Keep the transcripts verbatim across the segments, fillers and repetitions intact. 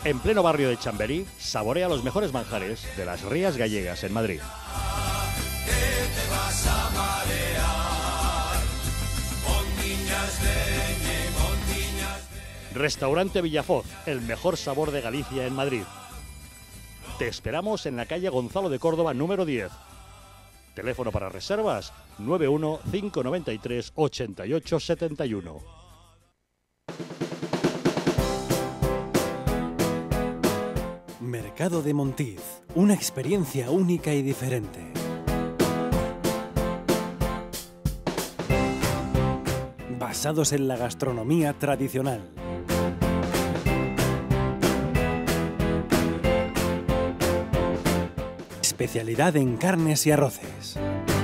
En pleno barrio de Chamberí, saborea los mejores manjares de las Rías Gallegas en Madrid. Restaurante Villafoz, el mejor sabor de Galicia en Madrid. Te esperamos en la calle Gonzalo de Córdoba número diez. Teléfono para reservas nueve uno cinco nueve tres ocho ocho siete uno. Mercado de Montiz, una experiencia única y diferente. Basados en la gastronomía tradicional. Especialidad en carnes y arroces.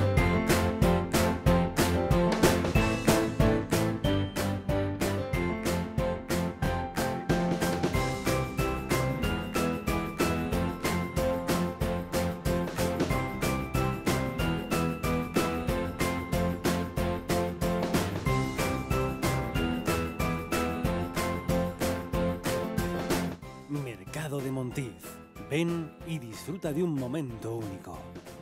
Mercado de Montiz. Ven y disfruta de un momento único.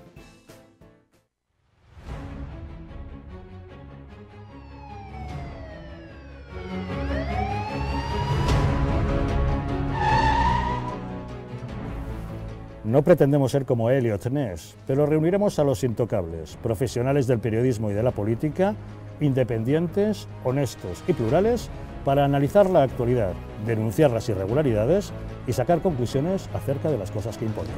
No pretendemos ser como Elliot Ness, pero reuniremos a los intocables, profesionales del periodismo y de la política, independientes, honestos y plurales, para analizar la actualidad, denunciar las irregularidades y sacar conclusiones acerca de las cosas que importan.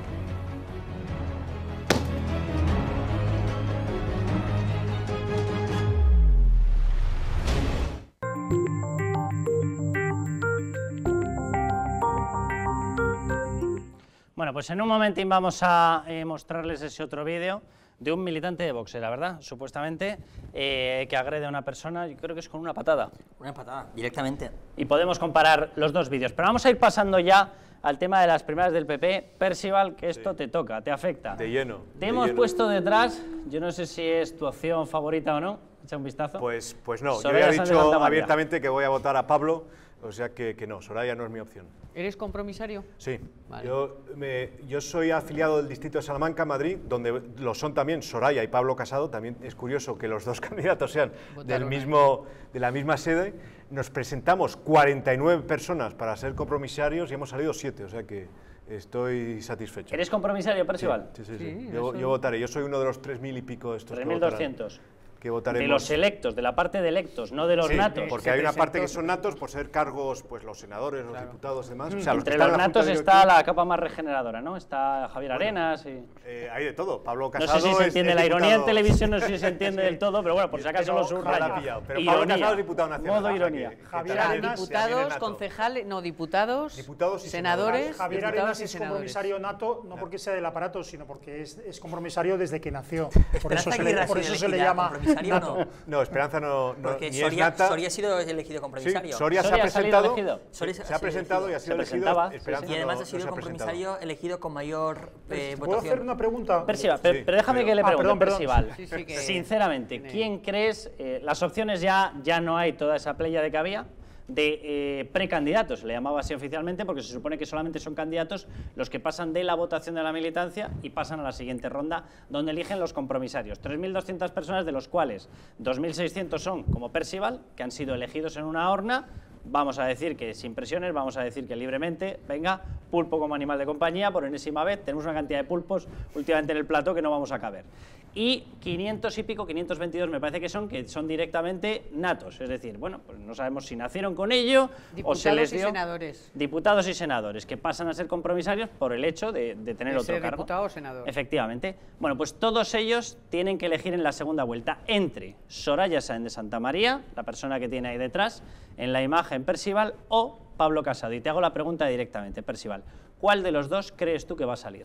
Bueno, pues en un momentín vamos a eh, mostrarles ese otro vídeo de un militante de Vox, la verdad, supuestamente, eh, que agrede a una persona, yo creo que es con una patada. Una patada, directamente. Y podemos comparar los dos vídeos. Pero vamos a ir pasando ya al tema de las primeras del P P. Percival, que esto sí te toca, te afecta. De lleno. Te de hemos lleno. puesto detrás, yo no sé si es tu opción favorita o no, echa un vistazo. Pues, pues no, Soraya yo ya he Sáenz de dicho Santamaría. abiertamente que voy a votar a Pablo, o sea que, que no, Soraya no es mi opción. ¿Eres compromisario? Sí, Vale. yo, me, yo soy afiliado del distrito de Salamanca, Madrid, donde lo son también Soraya y Pablo Casado. También es curioso que los dos candidatos sean del mismo, de la misma sede. Nos presentamos cuarenta y nueve personas para ser compromisarios y hemos salido siete, o sea que estoy satisfecho. ¿Eres compromisario, Percival? Sí, sí, sí. Sí, yo, eso. yo votaré, yo soy uno de los tres mil y pico de estos tres que mil votarán. doscientos. Que votaremos. De los electos, de la parte de electos, no de los Sí, natos. porque hay una parte que son natos por ser cargos, pues los senadores, los diputados y demás. O sea, los que Entre están los en la natos Junta está Directiva, la capa más regeneradora, ¿no? Está Javier Arenas y... eh, hay de todo. Pablo No Casado sé si se es- entiende, es la ironía en diputado. televisión no sé si se entiende del todo, pero bueno, por si acaso lo Pero subrayo. ojalá pillado. Pero Pablo Casado es diputado nacional. Modo o sea ironía. que- que Javier también- Arenas, también es Diputados, nato. concejales, no, diputados, Diputados y senadores, Javier diputados Arenas y es senadores. compromisario nato, no porque sea del aparato, sino porque es, es compromisario desde que nació. Por eso Esperanza se le, Aguirre ha por sido eso se le elegida llama compromisario, nato. ¿no? No, Esperanza no, no Porque ni es Soria, nata. Soria ha sido elegido Sí, compromisario. Soria se Soria ha ha salido presentado, elegido. Soria se ha ha sido presentado y elegido. ha sido Se elegido. presentaba, sí, Esperanza sí. Y además no- ha sido no el se ha presentado. compromisario elegido con mayor eh, ¿Puedo hacer votación. una pregunta? Percival, pero, Sí, pero déjame pero- que le Ah, pregunte, perdón, perdón. Percival. Sí, sí, que Sinceramente, tiene- ¿quién crees? eh, las opciones ya, ya no hay toda esa playa de que había de eh, precandidatos, se le llamaba así oficialmente porque se supone que solamente son candidatos los que pasan de la votación de la militancia y pasan a la siguiente ronda donde eligen los compromisarios. tres mil doscientas personas, de los cuales dos mil seiscientos son como Percival, que han sido elegidos en una horna. Vamos a decir que sin presiones, vamos a decir que libremente, venga, pulpo como animal de compañía, por enésima vez, tenemos una cantidad de pulpos últimamente en el plató que no vamos a caber. Y quinientos y pico, quinientos veintidós me parece que son, que son directamente natos, es decir, bueno, pues no sabemos si nacieron con ello o se les Diputados y dio... senadores. Diputados y senadores, que pasan a ser compromisarios por el hecho de, de tener De otro ser cargo. diputado o senador. Efectivamente. Bueno, pues todos ellos tienen que elegir en la segunda vuelta entre Soraya Sáenz de Santamaría, la persona que tiene ahí detrás, en la imagen Percival, o Pablo Casado. Y te hago la pregunta directamente, Percival. ¿Cuál de los dos crees tú que va a salir?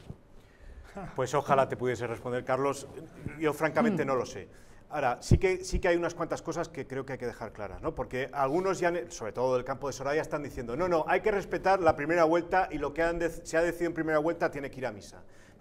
Pues ojalá te pudiese responder, Carlos. Yo francamente no lo sé. Ahora, sí que, sí que hay unas cuantas cosas que creo que hay que dejar claras, ¿no? Porque algunos ya, sobre todo del campo de Soraya, están diciendo no, no, hay que respetar la primera vuelta y lo que han de- se ha decidido en primera vuelta tiene que ir a misa.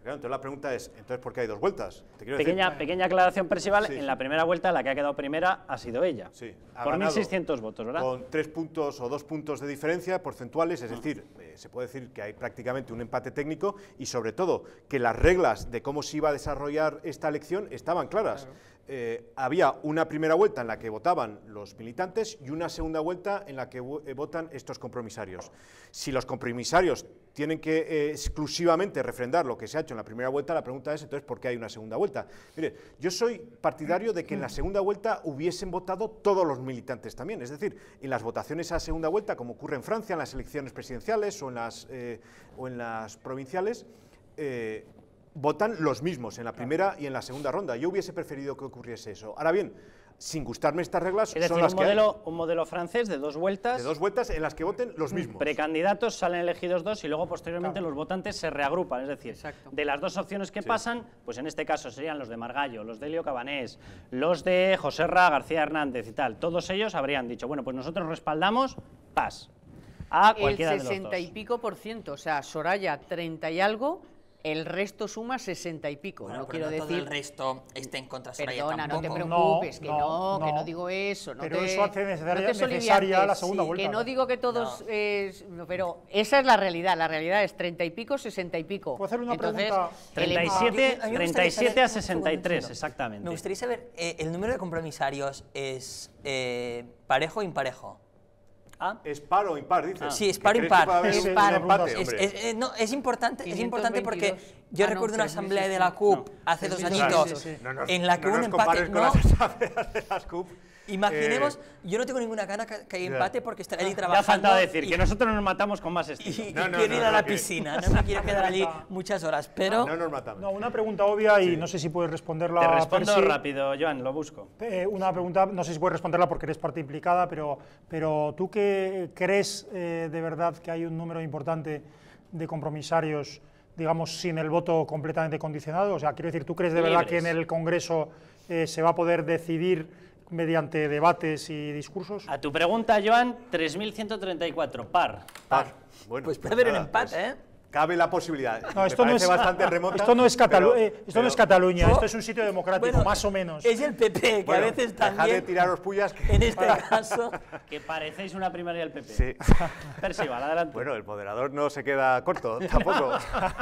Claro, entonces la pregunta es, ¿entonces por qué hay dos vueltas? Te quiero Pequeña, decir, pequeña aclaración, Percival, Sí, en sí. la primera vuelta la que ha quedado primera ha sido ella. Sí, ha por ganado mil seiscientos votos, ¿verdad? con tres puntos o dos puntos de diferencia porcentuales, es decir, eh, se puede decir que hay prácticamente un empate técnico y sobre todo que las reglas de cómo se iba a desarrollar esta elección estaban claras. Eh, había una primera vuelta en la que votaban los militantes y una segunda vuelta en la que eh, votan estos compromisarios. Si los compromisarios tienen que eh, exclusivamente refrendar lo que se ha hecho en la primera vuelta, la pregunta es entonces ¿por qué hay una segunda vuelta? Mire, yo soy partidario de que en la segunda vuelta hubiesen votado todos los militantes también, es decir, en las votaciones a segunda vuelta, como ocurre en Francia, en las elecciones presidenciales o en las, eh, o en las provinciales, eh, votan los mismos en la primera y en la segunda ronda. Yo hubiese preferido que ocurriese eso. Ahora bien, sin gustarme estas reglas, Es decir, son las un que hay. modelo, un modelo francés de dos vueltas. De dos vueltas en las que voten los mismos. Precandidatos salen elegidos dos y luego posteriormente los votantes se reagrupan. Es decir, Exacto. de las dos opciones que Sí. pasan, pues en este caso serían los de Margallo, los de Elio Cabanés, los de Joserra García Hernández y tal. Todos ellos habrían dicho, bueno, pues nosotros respaldamos Pas a El cualquiera de los sesenta y dos. pico por ciento, o sea, Soraya treinta y algo, el resto suma sesenta y pico. Bueno, no pero quiero no todo decir. el resto esté en contra de Soraya Perdona, no te tampoco. preocupes, que No, no, no, que no no. digo eso. No Pero te, eso hace necesaria- no te necesaria soliviantes, la segunda sí, vuelta, Que no ¿no? digo que todos. eh, no, pero esa es la realidad. La realidad es treinta y pico, sesenta y pico. ¿Puedo hacer una Entonces, pregunta? el treinta y empate- siete, A mí me gustaría treinta y siete saber- a un segundo, sesenta y un tres, segundo. exactamente. Me gustaría saber, eh, ¿el número de compromisarios es eh, parejo o imparejo? Ah, ¿Es par o impar, dices? Sí, es ¿Que par o crees que impar. puede haber Es un par. empate, Es, hombre? es- eh, no, es importante, es importante porque quinientos veintidós. yo Ah, no, recuerdo una tres mil asamblea de la C U P seiscientos. hace dos tres mil añitos seiscientos, sí. No nos- en la que no hubo un nos empate. compares con No, las asambleas de las C U P. imaginemos, Eh, yo no tengo ninguna gana que, que haya ya. empate porque estaré allí ya trabajando. falta decir y- que nosotros nos matamos con más estilo. y, y No, no, quiero no, ir a no, la que- piscina, no me quiero quedar allí muchas horas, pero No nos matamos. No, una pregunta obvia y no sé si puedes responderla. Te respondo Percy. rápido, Joan, lo busco. Eh, una pregunta, no sé si puedes responderla porque eres parte implicada, pero, pero ¿tú qué crees eh, de verdad que hay un número importante de compromisarios, digamos, sin el voto completamente condicionado? O sea, quiero decir, ¿tú crees de verdad que en Libres. el Congreso eh, se va a poder decidir mediante debates y discursos? A tu pregunta, Joan, tres mil ciento treinta y cuatro, par. Par. Bueno, pues puede haber un nada, empate, pues, ¿eh? Cabe la posibilidad. No, Me esto no, es, parece bastante remota. esto no es, Catalu- pero- eh, esto no pero- es Cataluña, Oh, esto es un sitio democrático, bueno, más o menos. Es el P P, que Bueno, a veces dejad también, de tiraros pullas. que- en este caso, Que parecéis una primaria del P P. Sí. Percival, adelante. Bueno, el moderador no se queda corto, tampoco.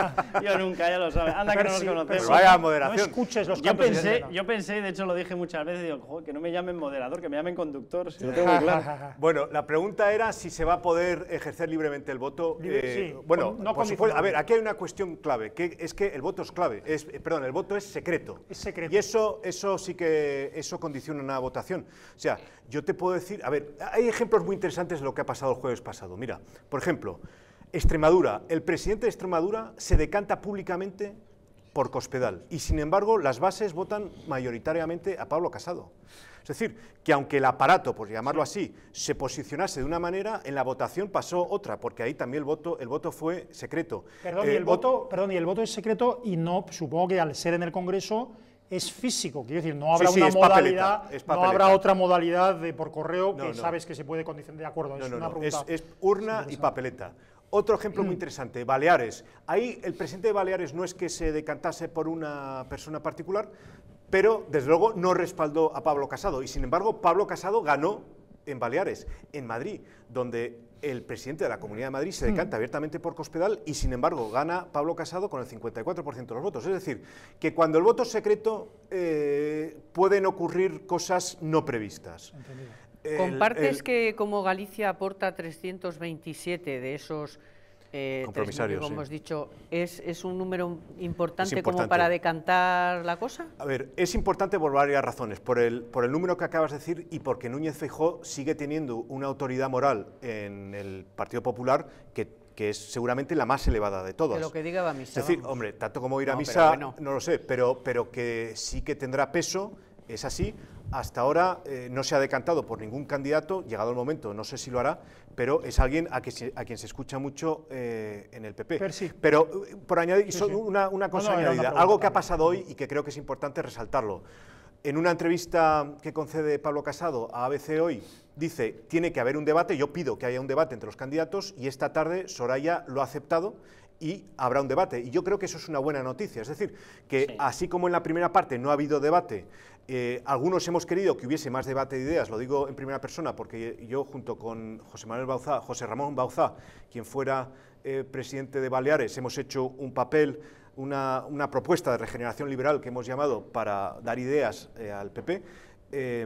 Yo nunca, ya lo sabes. Anda que no nos Percy, conocemos. Pero vaya no moderación. escuches los Yo cantos de pensé, sirena. yo pensé, de hecho lo dije muchas veces, digo, "Joder, que no me llamen moderador, que me llamen conductor, si lo tengo muy claro". Bueno, la pregunta era si se va a poder ejercer libremente el voto. Libre, eh, sí, bueno, con- no por supuesto, a condicionado. ver, aquí hay una cuestión clave, que es que el voto es clave, es, eh, perdón, el voto es secreto. Es secreto. Y eso, eso sí que eso condiciona una votación. O sea, yo te puedo decir, a ver, hay ejemplos muy interesantes de lo que ha pasado el jueves pasado. Mira, por ejemplo, Extremadura, el presidente de Extremadura se decanta públicamente por Cospedal y sin embargo las bases votan mayoritariamente a Pablo Casado. Es decir, que aunque el aparato, por llamarlo así, se posicionase de una manera, en la votación pasó otra, porque ahí también el voto, el voto fue secreto. Perdón, Eh, y el ot- voto, perdón, y el voto es secreto y no, supongo que al ser en el Congreso es físico, quiero decir, no habrá Sí, sí, una es papeleta, modalidad, es no papeleta. habrá otra modalidad de por correo que No, no. sabes que se puede condicionar. De acuerdo, No, es no, una no, pregunta. es, es urna y papeleta. Otro ejemplo Mm. muy interesante, Baleares. Ahí el presidente de Baleares no es que se decantase por una persona particular, pero desde luego no respaldó a Pablo Casado. Y sin embargo, Pablo Casado ganó en Baleares, en Madrid, donde el presidente de la Comunidad de Madrid se decanta abiertamente por Cospedal y sin embargo gana Pablo Casado con el cincuenta y cuatro por ciento de los votos. Es decir, que cuando el voto es secreto eh, pueden ocurrir cosas no previstas. El- ¿Compartes el- que como Galicia aporta trescientos veintisiete de esos eh, Compromisarios, tres mil, como sí. hemos dicho, ¿es, es un número importante, como importante. para decantar la cosa? A ver, es importante por varias razones, por el, por el número que acabas de decir y porque Núñez Feijóo sigue teniendo una autoridad moral en el Partido Popular que, que es seguramente la más elevada de todas. Que lo que diga va a misa. Es decir, vamos. hombre, tanto como ir a No, pero misa, bueno. no lo sé, pero, pero que sí que tendrá peso, es así. Hasta ahora eh, no se ha decantado por ningún candidato, llegado el momento, no sé si lo hará, pero es alguien a, que se- a quien se escucha mucho eh, en el P P. Percy. Pero eh, por añadir, Sí, so- sí. Una, una No, cosa no, era una añadida, pregunta algo que ha también. pasado hoy y que creo que es importante resaltarlo. En una entrevista que concede Pablo Casado a A B C hoy, dice, tiene que haber un debate, yo pido que haya un debate entre los candidatos y esta tarde Soraya lo ha aceptado y habrá un debate. Y yo creo que eso es una buena noticia. Es decir, que Sí. así como en la primera parte no ha habido debate, eh, algunos hemos querido que hubiese más debate de ideas, lo digo en primera persona porque yo junto con José Manuel Bauzá, José Ramón Bauzá, quien fuera eh, presidente de Baleares, hemos hecho un papel, una, una propuesta de regeneración liberal que hemos llamado para dar ideas eh, al P P. Eh,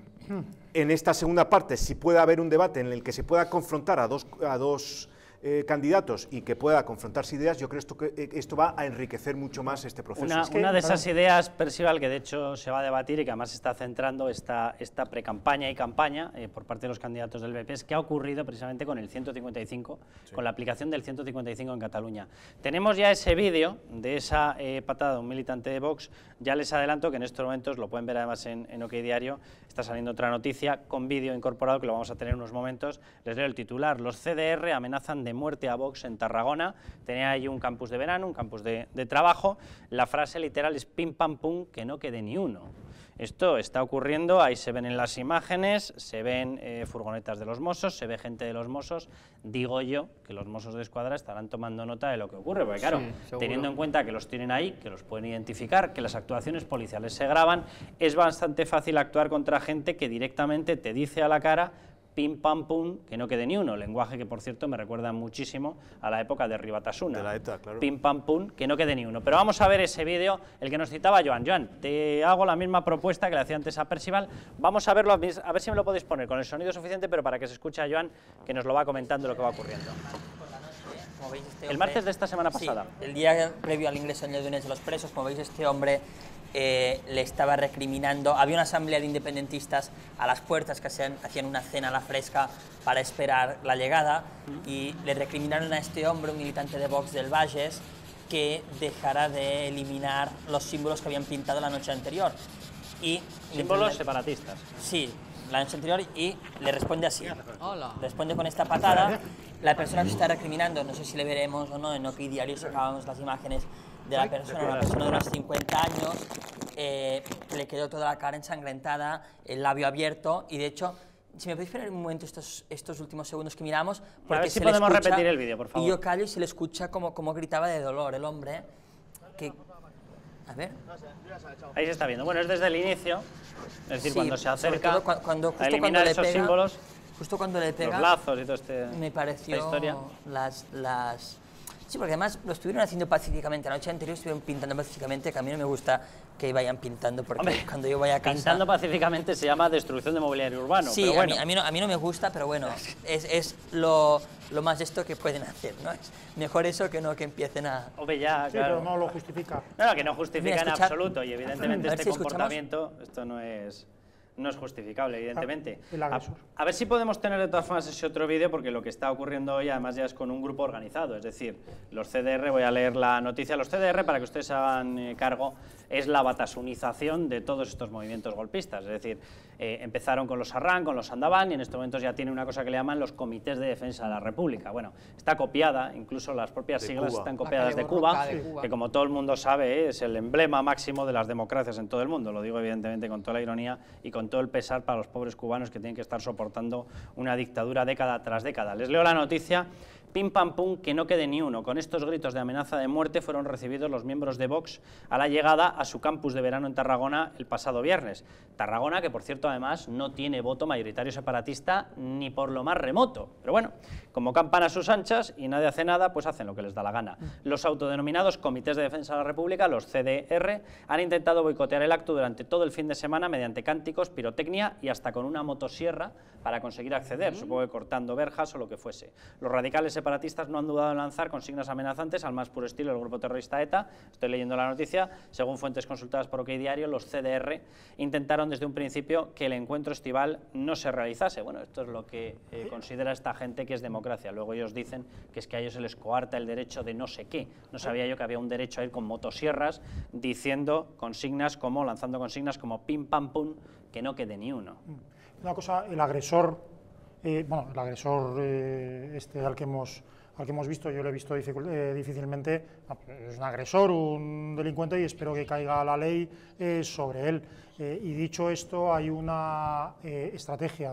en esta segunda parte, si puede haber un debate en el que se pueda confrontar a dos, a dos eh, candidatos y que pueda confrontarse ideas, yo creo esto que eh, esto va a enriquecer mucho más este proceso. Una, Es que, una de claro, esas ideas, Percival, que de hecho se va a debatir y que además se está centrando esta, esta precampaña y campaña eh, por parte de los candidatos del B P, es qué ha ocurrido precisamente con el ciento cincuenta y cinco, sí. con la aplicación del ciento cincuenta y cinco en Cataluña. Tenemos ya ese vídeo de esa eh, patada de un militante de Vox. Ya les adelanto que en estos momentos, lo pueden ver además en, en OK Diario, está saliendo otra noticia con vídeo incorporado que lo vamos a tener en unos momentos. Les leo el titular: los C D R amenazan de muerte a Vox en Tarragona. Tenía ahí un campus de verano, un campus de, de trabajo. La frase literal es pim pam pum, que no quede ni uno. Esto está ocurriendo, ahí se ven en las imágenes, se ven eh, furgonetas de los Mossos, se ve gente de los Mossos. Digo yo que los Mossos de Escuadra estarán tomando nota de lo que ocurre, porque claro, sí, teniendo en cuenta que los tienen ahí, que los pueden identificar, que las actuaciones policiales se graban, es bastante fácil actuar contra gente que directamente te dice a la cara pim pam pum, que no quede ni uno, lenguaje que por cierto me recuerda muchísimo a la época de Ribatasuna. De la ETA, claro. Pim pam pum, que no quede ni uno. Pero vamos a ver ese vídeo, el que nos citaba Joan. Joan, te hago la misma propuesta que le hacía antes a Percival. Vamos a verlo, a ver si me lo podéis poner con el sonido suficiente, pero para que se escuche a Joan, que nos lo va comentando lo que va ocurriendo. Como veis, este El hombre, martes de esta semana pasada. Sí, el día previo al ingreso en Lledoners de los presos, como veis, este hombre eh, le estaba recriminando. Había una asamblea de independentistas a las puertas que hacían, hacían una cena a la fresca para esperar la llegada y le recriminaron a este hombre, un militante de Vox del Bages, que dejara de eliminar los símbolos que habían pintado la noche anterior. Y, símbolos separatistas. Sí, la noche anterior, y le responde así. Hola. Responde con esta patada. La persona que se está recriminando, no sé si le veremos o no, en OK Diario sacábamos las imágenes de la persona, una persona de unos cincuenta años, eh, que le quedó toda la cara ensangrentada, el labio abierto, y de hecho, si me podéis esperar un momento estos, estos últimos segundos que miramos, porque a ver si se podemos le escucha, repetir el vídeo, por favor. Y yo callo y se le escucha como, como gritaba de dolor el hombre, que... A ver. Ahí se está viendo. Bueno, es desde el inicio, es decir, Sí, cuando se acerca sobre todo cuando, justo a eliminar cuando le esos pega, símbolos, justo cuando le pega, los lazos y todo este, me pareció esta historia. las, las... Sí, porque además lo estuvieron haciendo pacíficamente. La noche anterior estuvieron pintando pacíficamente, que a mí no me gusta que vayan pintando, porque Hombre, cuando yo voy a casa... Pintando pacíficamente se llama destrucción de mobiliario urbano. Sí, pero bueno. a, mí, a, mí no, a mí no me gusta, pero bueno, es, es lo, lo más esto que pueden hacer, ¿no? Es mejor eso que no que empiecen a... Hombre, ya, Sí, claro. pero no lo justifica. No, no, que no justifica Mira, en escuchad. absoluto, y evidentemente A ver este si escuchamos. comportamiento, esto no es, no es justificable, evidentemente. El A, agresor. a ver si podemos tener de todas formas ese otro vídeo, porque lo que está ocurriendo hoy además ya es con un grupo organizado, es decir, los C D R, voy a leer la noticia, los C D R, para que ustedes hagan eh, cargo, es la batasunización de todos estos movimientos golpistas, es decir, eh, empezaron con los Arran, con los Andaban, y en estos momentos ya tiene una cosa que le llaman los Comités de Defensa de la República. Bueno, está copiada, incluso las propias De siglas Cuba. están La copiadas de caleborroca Cuba, de Cuba. que como todo el mundo sabe es el emblema máximo de las democracias en todo el mundo, lo digo evidentemente con toda la ironía y con todo el pesar para los pobres cubanos que tienen que estar soportando una dictadura década tras década. Les leo la noticia. Pim pam pum, que no quede ni uno. Con estos gritos de amenaza de muerte fueron recibidos los miembros de Vox a la llegada a su campus de verano en Tarragona el pasado viernes. Tarragona, que por cierto además no tiene voto mayoritario separatista ni por lo más remoto. Pero bueno, como campan a sus anchas y nadie hace nada, pues hacen lo que les da la gana. Los autodenominados Comités de Defensa de la República, los C D R, han intentado boicotear el acto durante todo el fin de semana mediante cánticos, pirotecnia y hasta con una motosierra para conseguir acceder, supongo que cortando verjas o lo que fuese. Los radicales separatistas no han dudado en lanzar consignas amenazantes al más puro estilo del grupo terrorista ETA. Estoy leyendo la noticia. Según fuentes consultadas por OK Diario, los C D R intentaron desde un principio que el encuentro estival no se realizase. Bueno, esto es lo que eh, considera esta gente que es democracia. Luego ellos dicen que es que a ellos se les coarta el derecho de no sé qué. No sabía yo que había un derecho a ir con motosierras diciendo consignas como, lanzando consignas como pim pam pum, que no quede ni uno. Una cosa, el agresor, eh, bueno, el agresor eh, este al que hemos al que hemos visto, yo lo he visto dificul, eh, difícilmente, es un agresor, un delincuente, y espero que caiga la ley eh, sobre él. Eh, y dicho esto, hay una eh, estrategia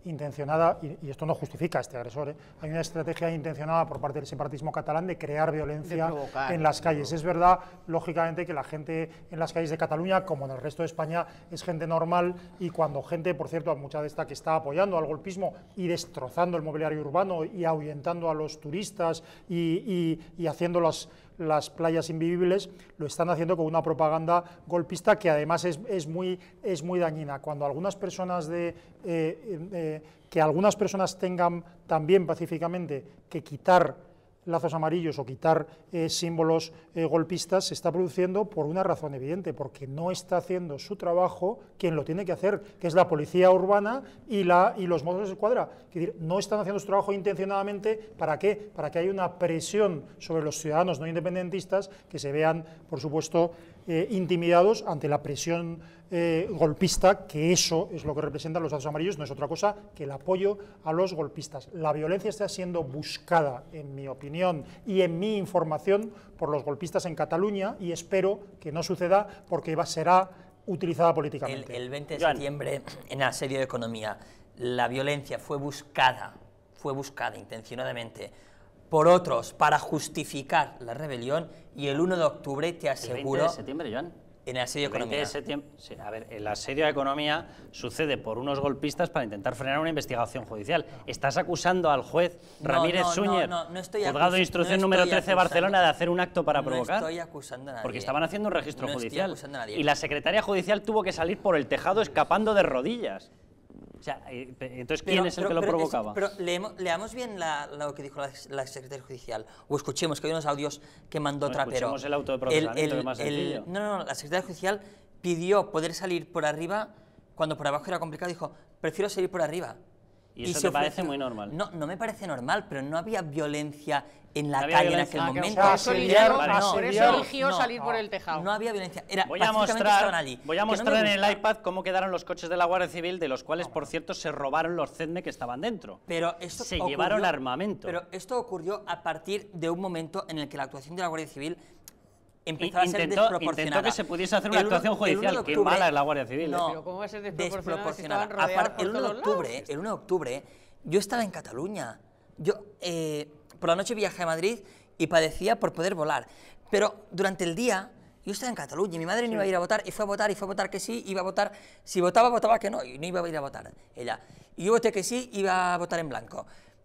intencionada, y, y esto no justifica a este agresor, ¿eh? Hay una estrategia intencionada por parte del separatismo catalán de crear violencia en las calles. Es verdad, lógicamente, que la gente en las calles de Cataluña, como en el resto de España, es gente normal, y cuando gente, por cierto, mucha de esta que está apoyando al golpismo y destrozando el mobiliario urbano y ahuyentando a los turistas y, y, y haciendo las, las playas invivibles, lo están haciendo con una propaganda golpista que además es, es, muy, es muy dañina. Cuando algunas personas de, eh, eh, que algunas personas tengan también pacíficamente que quitar lazos amarillos o quitar eh, símbolos eh, golpistas, se está produciendo por una razón evidente, porque no está haciendo su trabajo quien lo tiene que hacer, que es la policía urbana y, la, y los Mossos d'Esquadra. Es decir, no están haciendo su trabajo intencionadamente. ¿Para qué? Para que haya una presión sobre los ciudadanos no independentistas que se vean, por supuesto, eh, intimidados ante la presión eh, golpista, que eso es lo que representan los lazos amarillos, no es otra cosa que el apoyo a los golpistas. La violencia está siendo buscada, en mi opinión y en mi información, por los golpistas en Cataluña, y espero que no suceda porque va, será utilizada políticamente. El, el veinte de septiembre, en el asedio de Economía, la violencia fue buscada, fue buscada intencionadamente por otros para justificar la rebelión, y el uno de octubre, te aseguro... ¿El veinte de septiembre, Joan? En el asedio de Economía. veinte de septiembre, sí, a ver, el asedio de Economía sucede por unos golpistas para intentar frenar una investigación judicial. Estás acusando al juez No, Ramírez no, no, Súñez, no, no estoy juzgado de acus- instrucción no número estoy trece de acusando. Barcelona, de hacer un acto para No provocar. estoy acusando a nadie. Porque estaban haciendo un registro No estoy judicial. acusando a nadie. Y la secretaria judicial tuvo que salir por el tejado escapando de rodillas. O sea, eh, entonces, ¿quién Pero- es el pero- que lo pero es- provocaba? pero leemos, leamos bien la- lo que dijo la, la secretaria judicial, o escuchemos, que hay unos audios que mandó No, Trapero. escuchemos el auto de procesamiento, que es más sencillo. No, no, no, la secretaria judicial pidió poder salir por arriba cuando por abajo era complicado, dijo, prefiero salir por arriba. Y eso se te parece ofreció- muy normal. No, no me parece normal, pero no había violencia en la No había calle violencia. en Ah, aquel que- momento. o sea, Por eso asediar, eligió, vale, no. por eso asediar, eligió no, salir no. por el tejado. No había violencia. Era, Voy a pacíficamente mostrar, estaban allí. voy a Que no me mostrar en el gusta. iPad cómo quedaron los coches de la Guardia Civil, de los cuales, por cierto, se robaron los C E D M E que estaban dentro. Pero esto se ocurrió- llevaron armamento. Pero esto ocurrió a partir de un momento en el que la actuación de la Guardia Civil empezó a ser Intentó- desproporcionada. intentó que se pudiese hacer una El uno- actuación el uno de judicial. Qué octubre- mala es la Guardia Civil, No, ¿eh? Pero ¿cómo va a ser desproporcionada si desproporcionada. estaban rodeados Aparte, por el uno de todos octubre, lados? el uno de octubre, yo estaba en Cataluña. Yo eh, por la noche viajé a Madrid y padecía por poder volar. Pero durante el día yo estaba en Cataluña y mi madre no iba a ir a votar, y fue a votar, y fue a votar que sí, iba a votar. Si votaba, votaba que no, y no iba a ir a votar ella. Y yo voté que sí, iba a votar en blanco.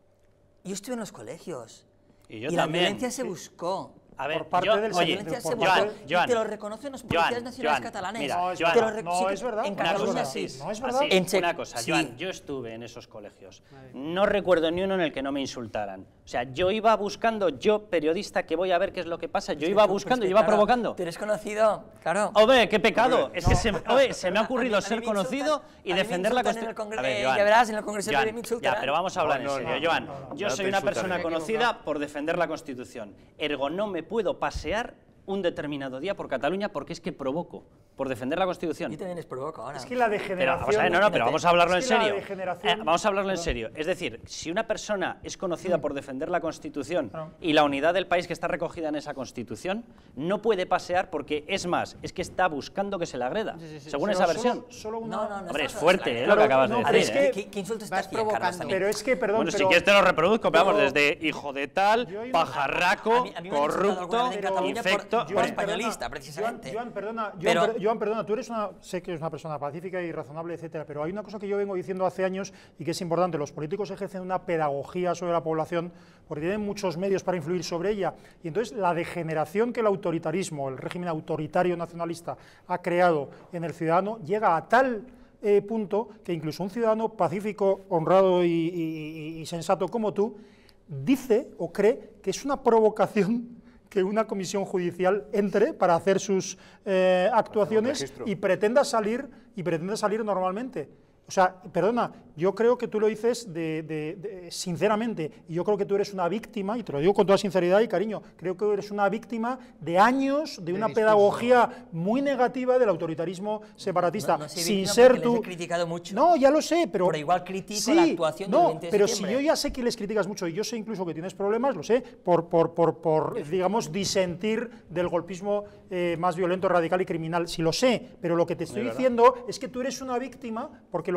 Yo estuve en los colegios. Y yo y la también. violencia se buscó. A ver, Por parte yo, del La oye, violencia se por buscó. Joan, Y Joan, te lo reconocen los policías Joan, nacionales Joan, catalanes. mira, No, es Joan, Te lo verdad, re- no, sí que- es verdad, En no es Cataluña verdad. sí. No es Así, verdad. En Che- una cosa, sí. Joan, yo estuve en esos colegios. No recuerdo ni uno en el que no me insultaran. O sea, yo iba buscando, yo periodista que voy a ver qué es lo que pasa, yo iba buscando, Pues que, yo iba claro, provocando. Tú eres conocido, claro. Hombre, qué pecado. Es que se, oye, se me ha A mí- ocurrido a mí ser me conocido insultan- y a mí me defender la insultan en el Constitución. Congreso- eh, ya verás, en el Congreso de me insultarán. Ya, pero vamos a hablar No, no, en serio, no, Joan. no, no, Yo no soy te una insultaré. persona Me he conocida por defender la Constitución. Ergo, no me puedo pasear un determinado día por Cataluña porque es que provoco, por defender la Constitución. Yo también les provoco ahora. Es que la Pero, degeneración... vamos a ver, no, no, pero vamos a hablarlo en Es que la serio. degeneración- Eh, vamos a hablarlo en serio. Es decir, si una persona es conocida por defender la Constitución Claro. y la unidad del país que está recogida en esa Constitución, no puede pasear porque, es más, es que está buscando que se le agreda, según Pero esa solo- versión. Solo una... No, no, no. Hombre, es estamos fuerte, hablando ¿eh? de- lo que Claro, acabas no, de pero decir. es ¿eh? que- ¿Qué, qué insulto Vas estás haciendo, Carlos, provocando. también? Pero es que, perdón, Bueno, si pero- quieres te lo reproduzco, pero vamos, pero- desde hijo de tal, Yo he ido- pajarraco, A mí- a mí me han insultado alguna corrupto, vez en Cataluña por- infecto... por Bueno, españolista, precisamente. Joan, Joan, perdona, Joan, Pero- per- Joan, perdona, tú eres una, sé que eres una persona pacífica y razonable, etcétera, pero hay una cosa que yo vengo diciendo hace años y que es importante: los políticos ejercen una pedagogía sobre la población porque tienen muchos medios para influir sobre ella, y entonces la degeneración que el autoritarismo, el régimen autoritario nacionalista ha creado en el ciudadano llega a tal eh, punto que incluso un ciudadano pacífico, honrado y, y- y- y sensato como tú dice o cree que es una provocación que una comisión judicial entre para hacer sus eh, actuaciones registro. y pretenda salir y pretenda salir normalmente. O sea, perdona, yo creo que tú lo dices de, de- de- sinceramente, y yo creo que tú eres una víctima, y te lo digo con toda sinceridad y cariño, creo que eres una víctima de años de una discurso. pedagogía muy negativa del autoritarismo separatista, No- no soy sin víctima ser porque tú... les he criticado mucho. No, ya lo sé, pero... Pero igual critico sí, la actuación del no, veinte de pero si septiembre. yo ya sé que les criticas mucho, y yo sé incluso que tienes problemas, lo sé, por, por, por, por digamos, disentir del golpismo eh, más violento, radical y criminal. Sí lo sé, pero lo que te estoy diciendo es que tú eres una víctima porque lo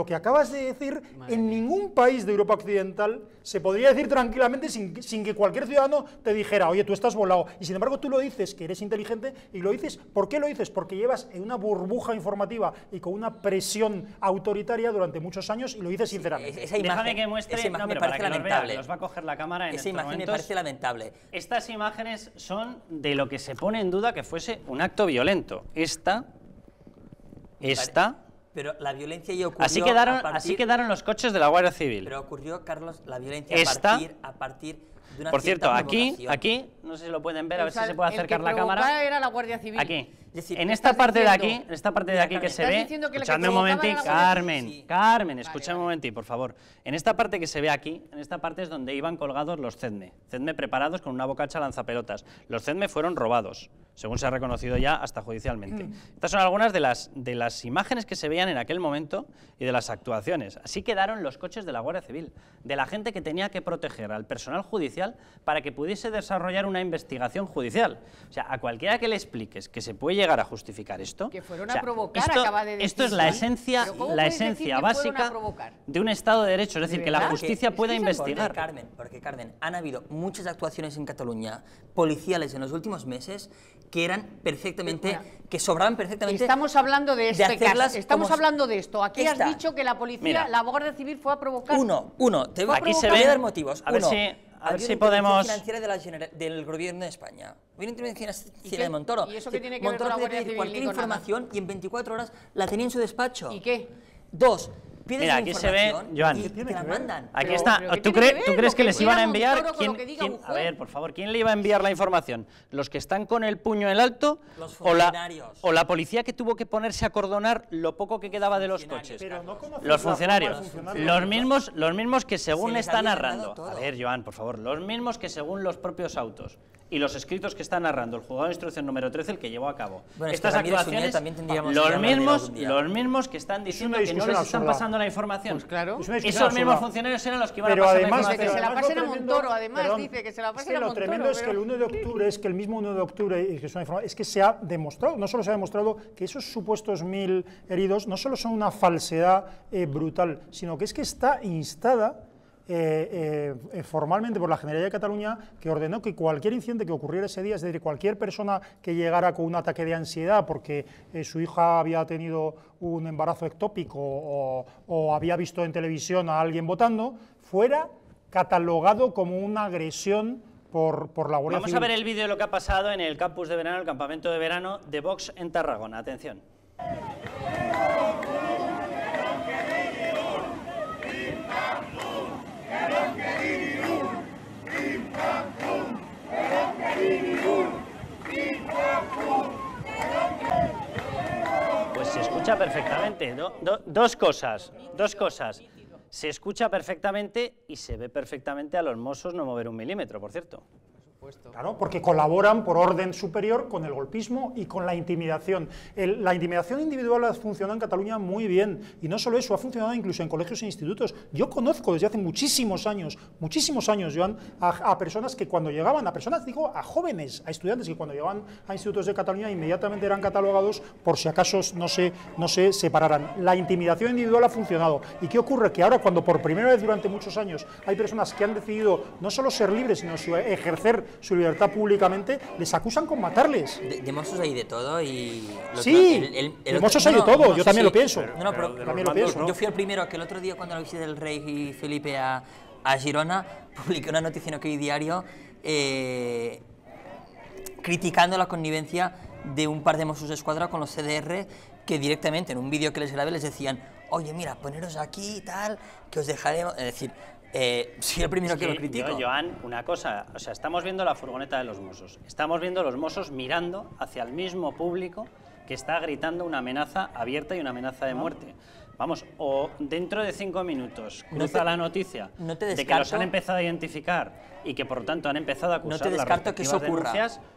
lo que acabas de decir, Madre en ningún país de Europa Occidental se podría decir tranquilamente sin, sin que cualquier ciudadano te dijera, oye, tú estás volado. Y sin embargo tú lo dices, que eres inteligente, y lo dices, ¿por qué lo dices? Porque llevas en una burbuja informativa y con una presión autoritaria durante muchos años y lo dices sinceramente. Esa imagen, Déjame que muestre, esa imagen no, me parece para que lamentable. Los, vea, los va a coger la cámara en Esa imagen momentos. me parece lamentable. Estas imágenes son de lo que se pone en duda que fuese un acto violento. Esta, esta... Pero la violencia ya ocurrió así quedaron, a partir, así quedaron los coches de la Guardia Civil. Pero ocurrió, Carlos, la violencia esta, a partir, a partir de una por cierto, aquí, provocación. aquí, no sé si lo pueden ver, a ver O sea, si se puede acercar la cámara. Era la Guardia Civil. Aquí. Es decir, en ¿qué esta estás parte de diciendo? aquí, en esta parte de aquí que se ¿Estás ve, diciendo que la que escuchadme un provocaba momentín, era la Guardia Carmen, Civil? Carmen, Vale, escúchame vale. un momentín, por favor. En esta parte que se ve aquí, en esta parte es donde iban colgados los CEDME, CEDME preparados con una bocacha lanzapelotas. Los CEDME fueron robados, según se ha reconocido ya hasta judicialmente. Estas son algunas de las, de las imágenes que se veían en aquel momento y de las actuaciones. Así quedaron los coches de la Guardia Civil, de la gente que tenía que proteger al personal judicial para que pudiese desarrollar una investigación judicial. O sea, a cualquiera que le expliques que se puede llegar a justificar esto... Que fueron o sea, a provocar, esto, acaba de decir. esto es la Joan. esencia, ¿Pero cómo la puedes decir esencia que fueron a básica provocar? de un Estado de Derecho, es decir, ¿De que la verdad? justicia Es pueda que- investigar. Porque, Carmen, porque, Carmen, han habido muchas actuaciones en Cataluña, policiales en los últimos meses, que eran perfectamente, Mira, que sobraban perfectamente. Estamos hablando de este hacerlas caso. Estamos como- hablando de esto. Aquí Esta. has dicho que la policía, Mira. la Guardia Civil fue a provocar. Uno, uno, te voy, Aquí se te voy a ven- dar motivos. a ver Uno, si- a ver había si una intervención podemos- financiera de la Genera- del gobierno de España. Había una intervención ¿Y financiera qué? de Montoro. ¿Y eso qué Sí, tiene que ver Montoro con la tenía que Guardia pedir Civil cualquier ni con nada? información y en veinticuatro horas la tenía en su despacho. ¿Y qué? Dos, pides Mira, la aquí se ve, información Joan. y ¿Qué te tiene la que ver? mandan. Aquí Pero- está. pero ¿qué ¿Tú, tiene cre- que ver? ¿Tú Lo crees que que les diga iban a enviar? Montoro con ¿Quién- lo que diga quién- un a juez? ver, por favor, ¿quién le iba a enviar la información? ¿Los que están con el puño en alto Los o, la, funcionarios. o la policía que tuvo que ponerse a cordonar lo poco que quedaba de los Funcionarios. coches? Pero no conoces Los la funcionarios, forma de funcionar de los los mismos, los mismos que según les está había narrando, ganado todo. a ver, Joan, por favor, los mismos que según los propios autos y los escritos que está narrando el juzgado de instrucción número trece, el que llevó a cabo Bueno, es que estas Ramírez actuaciones, Suñé también tendríamos que los hablar de él mismos, algún día. los mismos que están diciendo que no discusión les están absurda. pasando la información. Pues claro. Es una discusión Esos mismos absurda. funcionarios eran los que iban Pero a pasar además, la Dice que información. se la además pasen lo a tremendo- Montoro, además, perdón, dice que se la es pasen que a lo Montoro, tremendo es que el pero- uno de octubre es que el mismo uno de octubre y que es una informa- es que se ha demostrado, no solo se ha demostrado que esos supuestos mil heridos no solo son una falsedad eh, brutal, sino que es que está instada eh, eh, formalmente por la Generalidad de Cataluña, que ordenó que cualquier incidente que ocurriera ese día, es decir, cualquier persona que llegara con un ataque de ansiedad porque eh, su hija había tenido un embarazo ectópico o, o había visto en televisión a alguien votando, fuera catalogado como una agresión por, por la Guardia Vamos Civil. a ver el vídeo de lo que ha pasado en el campus de verano, el campamento de verano de Vox en Tarragona. Atención. Pues se escucha perfectamente. Do- do- dos cosas, dos cosas. Se escucha perfectamente y se ve perfectamente a los mozos no mover un milímetro, por cierto. Claro, porque colaboran por orden superior con el golpismo y con la intimidación. El- la intimidación individual ha funcionado en Cataluña muy bien, y no solo eso, ha funcionado incluso en colegios e institutos. Yo conozco desde hace muchísimos años, muchísimos años, Joan, a, a personas que cuando llegaban, a personas, digo, a jóvenes, a estudiantes que cuando llegaban a institutos de Cataluña inmediatamente eran catalogados por si acaso no se, no se separaran. La intimidación individual ha funcionado. ¿Y qué ocurre? Que ahora, cuando por primera vez durante muchos años hay personas que han decidido no solo ser libres, sino su- ejercer su libertad públicamente, les acusan con matarles. De, de Mossos hay de todo y... lo Sí, otro- el- el- el de otro- Mossos hay de todo, yo también lo pienso. No, no, pero, Pero también lo pienso. Yo fui el primero que el otro día cuando la visité del rey y Felipe a, a Girona, publiqué una noticia en OK Diario eh, criticando la connivencia de un par de Mossos de Escuadra con los C D R que directamente en un vídeo que les grabé les decían, oye, mira, poneros aquí y tal, que os dejaremos... Es decir, eh, soy el primero Es que, lo que critico. yo, Joan, una cosa, o sea, estamos viendo la furgoneta de los Mossos, estamos viendo los Mossos mirando hacia el mismo público que está gritando una amenaza abierta y una amenaza de muerte. Vamos, o dentro de cinco minutos No cruza te- la noticia no te de que los descarto- han empezado a identificar y que por lo tanto han empezado a acusar No te las descarto que eso respectivas ocurra. denuncias,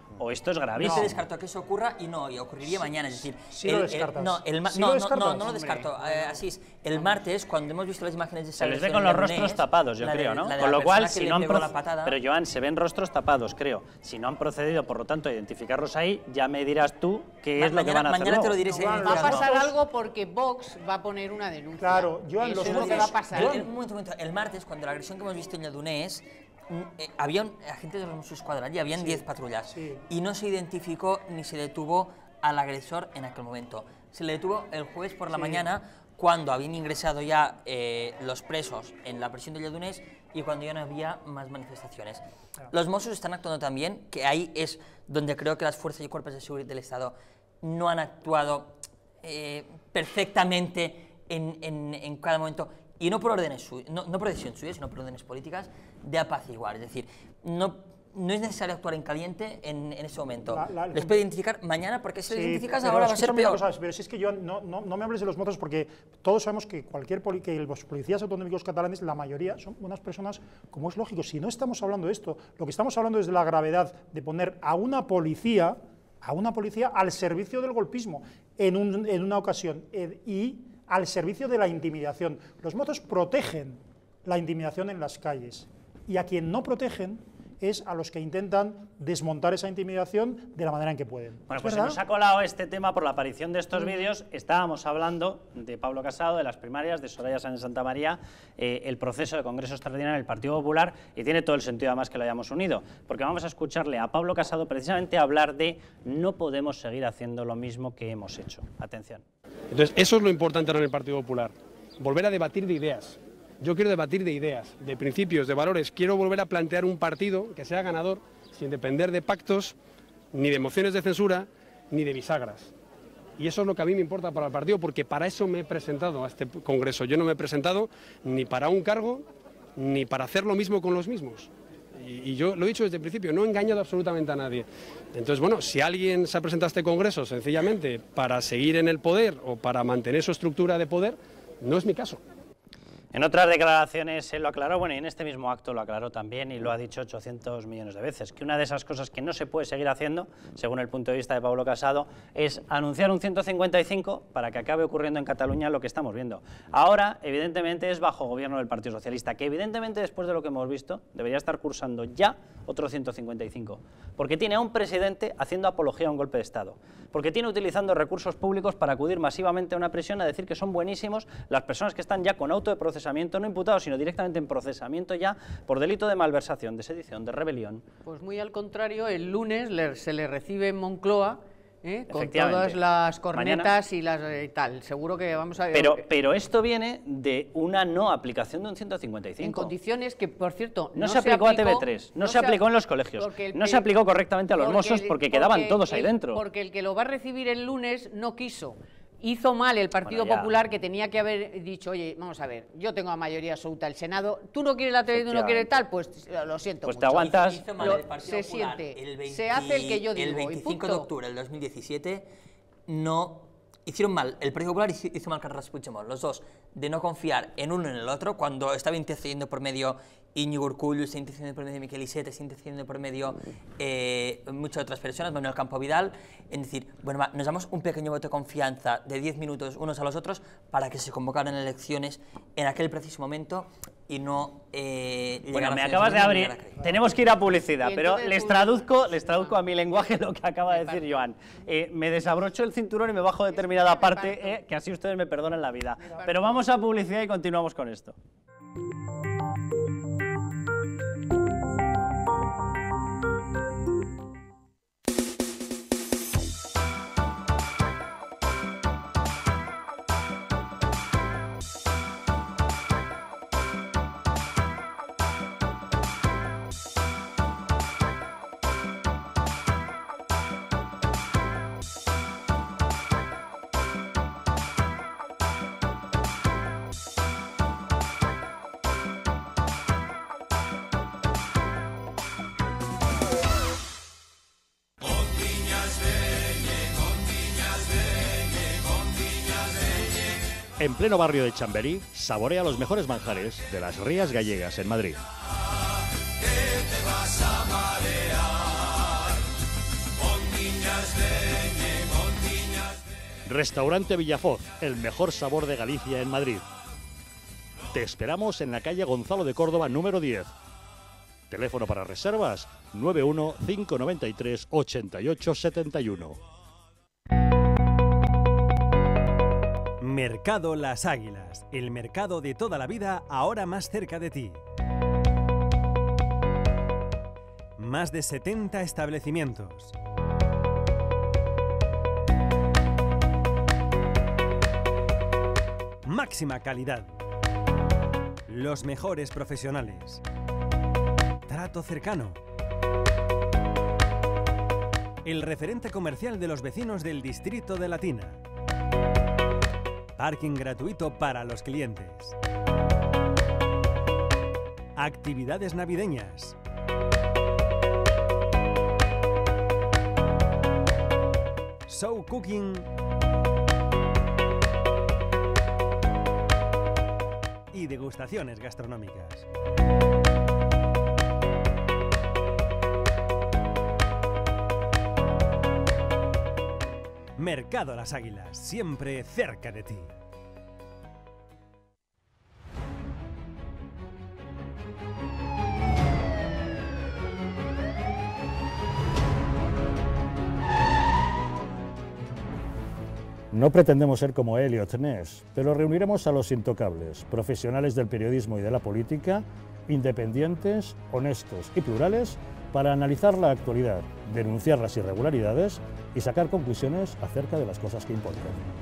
o esto es No gravísimo. se descartó que eso ocurra y no, y ocurriría mañana, es decir... sí lo descartas. no, el ma- Sí no, lo no, descartas. no, no lo descarto, eh, así es. El martes, cuando hemos visto las imágenes de esa Se les ve agresión con en los Lledoners, rostros tapados, yo la de- creo, ¿no? la de Con la lo cual, persona que si le no han pegó la proce- patada, Pero, Joan, se ven rostros tapados, creo. Si no han procedido, por lo tanto, a identificarlos ahí, ya me dirás tú qué es Ma- lo que mañana- van a hacer mañana te luego. lo diré. Va a identificando. pasar algo porque Vox va a poner una denuncia. Claro, Joan, Eso los es lo que modos- va a pasar. El, el- un momento, un momento. El martes, cuando la agresión que hemos visto en Lledoners, mm, eh, había un, agentes de los Mossos d'Esquadra allí, habían diez patrullas, sí. y no se identificó ni se detuvo al agresor en aquel momento. Se le detuvo el jueves por la mañana, cuando habían ingresado ya eh, los presos en la prisión de Lledoners y cuando ya no había más manifestaciones. Los Mossos están actuando también, que ahí es donde creo que las fuerzas y cuerpos de seguridad del Estado no han actuado eh, perfectamente en, en, en cada momento, y no por órdenes suyas, no, no por decisión suya, sino por órdenes políticas, de apaciguar. Es decir, no, no es necesario actuar en caliente en, en ese momento. La- la- Les puede identificar mañana, porque si les Sí, identificas pero ahora va a ser escúchame una peor. cosa, pero si es que yo no, no, no me hables de los motos, porque todos sabemos que cualquier poli- que los policías autonómicos catalanes, la mayoría son unas personas, como es lógico. Si no estamos hablando de esto, lo que estamos hablando es de la gravedad de poner a una policía, a una policía al servicio del golpismo en, un- en una ocasión eh, y al servicio de la intimidación. Los motos protegen la intimidación en las calles, y a quien no protegen es a los que intentan desmontar esa intimidación de la manera en que pueden. Bueno, ¿Es pues se verdad? nos ha colado este tema por la aparición de estos vídeos. Estábamos hablando de Pablo Casado, de las primarias, de Soraya Sáenz de Santa María, eh, el proceso de Congreso Extraordinario del Partido Popular, y tiene todo el sentido además que lo hayamos unido, porque vamos a escucharle a Pablo Casado precisamente hablar de no podemos seguir haciendo lo mismo que hemos hecho. Atención. Entonces, eso es lo importante ahora en el Partido Popular, volver a debatir de ideas. Yo quiero debatir de ideas, de principios, de valores. Quiero volver a plantear un partido que sea ganador sin depender de pactos, ni de mociones de censura, ni de bisagras. Y eso es lo que a mí me importa para el partido, porque para eso me he presentado a este Congreso. Yo no me he presentado ni para un cargo, ni para hacer lo mismo con los mismos. Y, y yo lo he dicho desde el principio, no he engañado absolutamente a nadie. Entonces, bueno, si alguien se ha presentado a este Congreso sencillamente para seguir en el poder o para mantener su estructura de poder, no es mi caso. En otras declaraciones él lo aclaró, bueno, y en este mismo acto lo aclaró también y lo ha dicho ochocientos millones de veces, que una de esas cosas que no se puede seguir haciendo, según el punto de vista de Pablo Casado, es anunciar un ciento cincuenta y cinco para que acabe ocurriendo en Cataluña lo que estamos viendo. Ahora, evidentemente, es bajo gobierno del Partido Socialista, que evidentemente, después de lo que hemos visto, debería estar cursando ya otro ciento cincuenta y cinco, porque tiene a un presidente haciendo apología a un golpe de Estado, porque tiene utilizando recursos públicos para acudir masivamente a una prisión a decir que son buenísimos las personas que están ya con auto de procesamiento, no imputados, sino directamente en procesamiento ya por delito de malversación, de sedición, de rebelión. Pues muy al contrario, el lunes le- se le recibe en Moncloa, ¿eh? con Efectivamente. todas las cornetas Mañana. y las eh, tal. Seguro que vamos a... Pero, pero esto viene de una no aplicación de un ciento cincuenta y cinco. en condiciones que, por cierto, No, se aplicó a T V tres, no, se aplicó en los colegios, porque el no que- se aplicó correctamente a los porque mozos el- porque quedaban porque todos ahí el- dentro. Porque el que lo va a recibir el lunes no quiso. Hizo mal el Partido Bueno, ya. Popular, que tenía que haber dicho, oye, vamos a ver, yo tengo la mayoría absoluta del Senado, tú no quieres la T V, tú no quieres tal, pues eh, lo siento Pues te mucho. aguantas. Hizo mal Lo- el Partido se Popular siente, el veinte se hace el que yo digo, El y veinticinco de punto. octubre del dos mil diecisiete no hicieron mal. El Partido Popular hizo, hizo mal Carles Puigdemont, los dos, de no confiar en uno en el otro, cuando estaba intercediendo por medio Íñigo Urkullu, está intercediendo por medio Miquel Iceta, está intercediendo por medio eh, muchas otras personas, Manuel Campo Vidal, en decir, bueno, va, nos damos un pequeño voto de confianza de diez minutos unos a los otros para que se convocaran elecciones en aquel preciso momento y no eh, Bueno, llegar a me finales acabas de junio ni abrir. llegar a creer. Tenemos que ir a publicidad, Y pero entonces les publi- traduzco, les traduzco a mi lenguaje lo que acaba de decir Joan. Eh, me desabrocho el cinturón y me bajo determinada me parte, parto. eh, que así ustedes me perdonan la vida. Pero vamos a publicidad y continuamos con esto. En pleno barrio de Chamberí, saborea los mejores manjares de las Rías Gallegas en Madrid. Restaurante Villafoz, el mejor sabor de Galicia en Madrid. Te esperamos en la calle Gonzalo de Córdoba número diez. Teléfono para reservas nueve uno cinco nueve tres ocho ocho siete uno. Mercado Las Águilas, el mercado de toda la vida ahora más cerca de ti. Más de setenta establecimientos. Máxima calidad. Los mejores profesionales. Trato cercano. El referente comercial de los vecinos del distrito de Latina. Parking gratuito para los clientes. Actividades navideñas. Show cooking. Y degustaciones gastronómicas. Mercado Las Águilas, siempre cerca de ti. No pretendemos ser como Elliot Ness, pero reuniremos a los intocables, profesionales del periodismo y de la política, independientes, honestos y plurales, para analizar la actualidad, denunciar las irregularidades y sacar conclusiones acerca de las cosas que importan.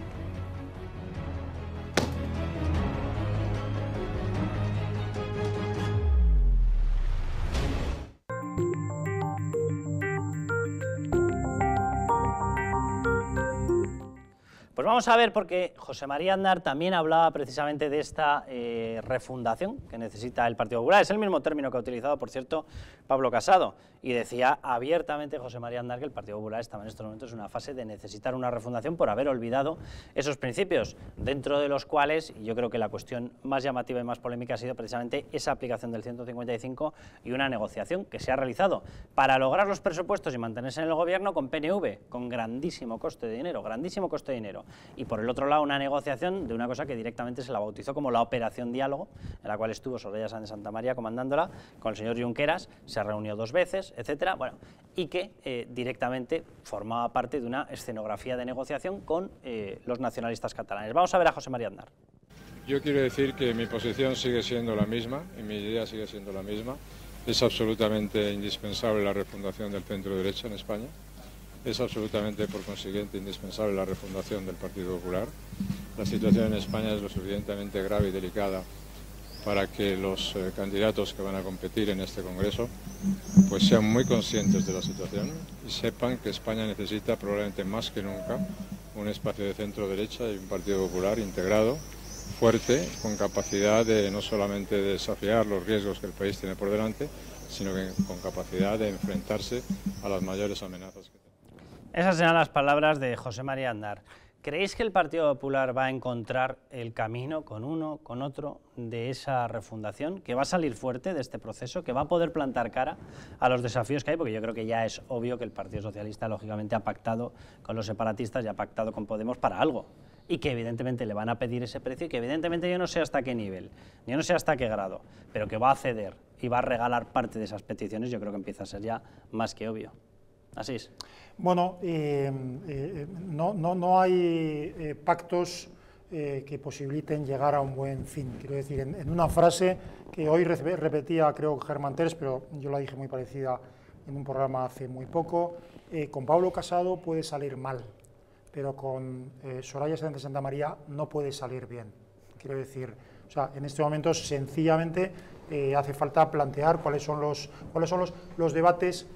Pues vamos a ver, porque José María Aznar también hablaba precisamente de esta eh, refundación que necesita el Partido Popular. Es el mismo término que ha utilizado, por cierto, Pablo Casado. Y decía abiertamente José María Aznar que el Partido Popular estaba en estos momentos en una fase de necesitar una refundación por haber olvidado esos principios, dentro de los cuales, y yo creo que la cuestión más llamativa y más polémica ha sido precisamente esa aplicación del ciento cincuenta y cinco y una negociación que se ha realizado para lograr los presupuestos y mantenerse en el gobierno con P N V, con grandísimo coste de dinero, grandísimo coste de dinero. Y por el otro lado, una negociación de una cosa que directamente se la bautizó como la Operación Diálogo, en la cual estuvo Soraya Sáenz de Santa María comandándola, con el señor Junqueras, se reunió dos veces, etcétera, bueno, y que eh, directamente formaba parte de una escenografía de negociación con eh, los nacionalistas catalanes. Vamos a ver a José María Aznar. Yo quiero decir que mi posición sigue siendo la misma, y mi idea sigue siendo la misma. Es absolutamente indispensable la refundación del centro-derecha en España. Es absolutamente, por consiguiente, indispensable la refundación del Partido Popular. La situación en España es lo suficientemente grave y delicada para que los eh, candidatos que van a competir en este Congreso pues sean muy conscientes de la situación y sepan que España necesita probablemente más que nunca un espacio de centro-derecha y un Partido Popular integrado, fuerte, con capacidad de no solamente desafiar los riesgos que el país tiene por delante, sino que con capacidad de enfrentarse a las mayores amenazas que tenemos. Esas eran las palabras de José María Aznar. ¿Creéis que el Partido Popular va a encontrar el camino con uno, con otro, de esa refundación, que va a salir fuerte de este proceso, que va a poder plantar cara a los desafíos que hay? Porque yo creo que ya es obvio que el Partido Socialista, lógicamente, ha pactado con los separatistas y ha pactado con Podemos para algo, y que evidentemente le van a pedir ese precio y que evidentemente yo no sé hasta qué nivel, yo no sé hasta qué grado, pero que va a ceder y va a regalar parte de esas peticiones, yo creo que empieza a ser ya más que obvio. Así es. Bueno, eh, eh, no, no, no hay eh, pactos eh, que posibiliten llegar a un buen fin. Quiero decir, en, en una frase que hoy repetía, creo, Germán Terés, pero yo la dije muy parecida en un programa hace muy poco, eh, con Pablo Casado puede salir mal, pero con eh, Soraya Sáenz de Santa María no puede salir bien. Quiero decir, o sea, en este momento sencillamente eh, hace falta plantear cuáles son los, cuáles son los, los debates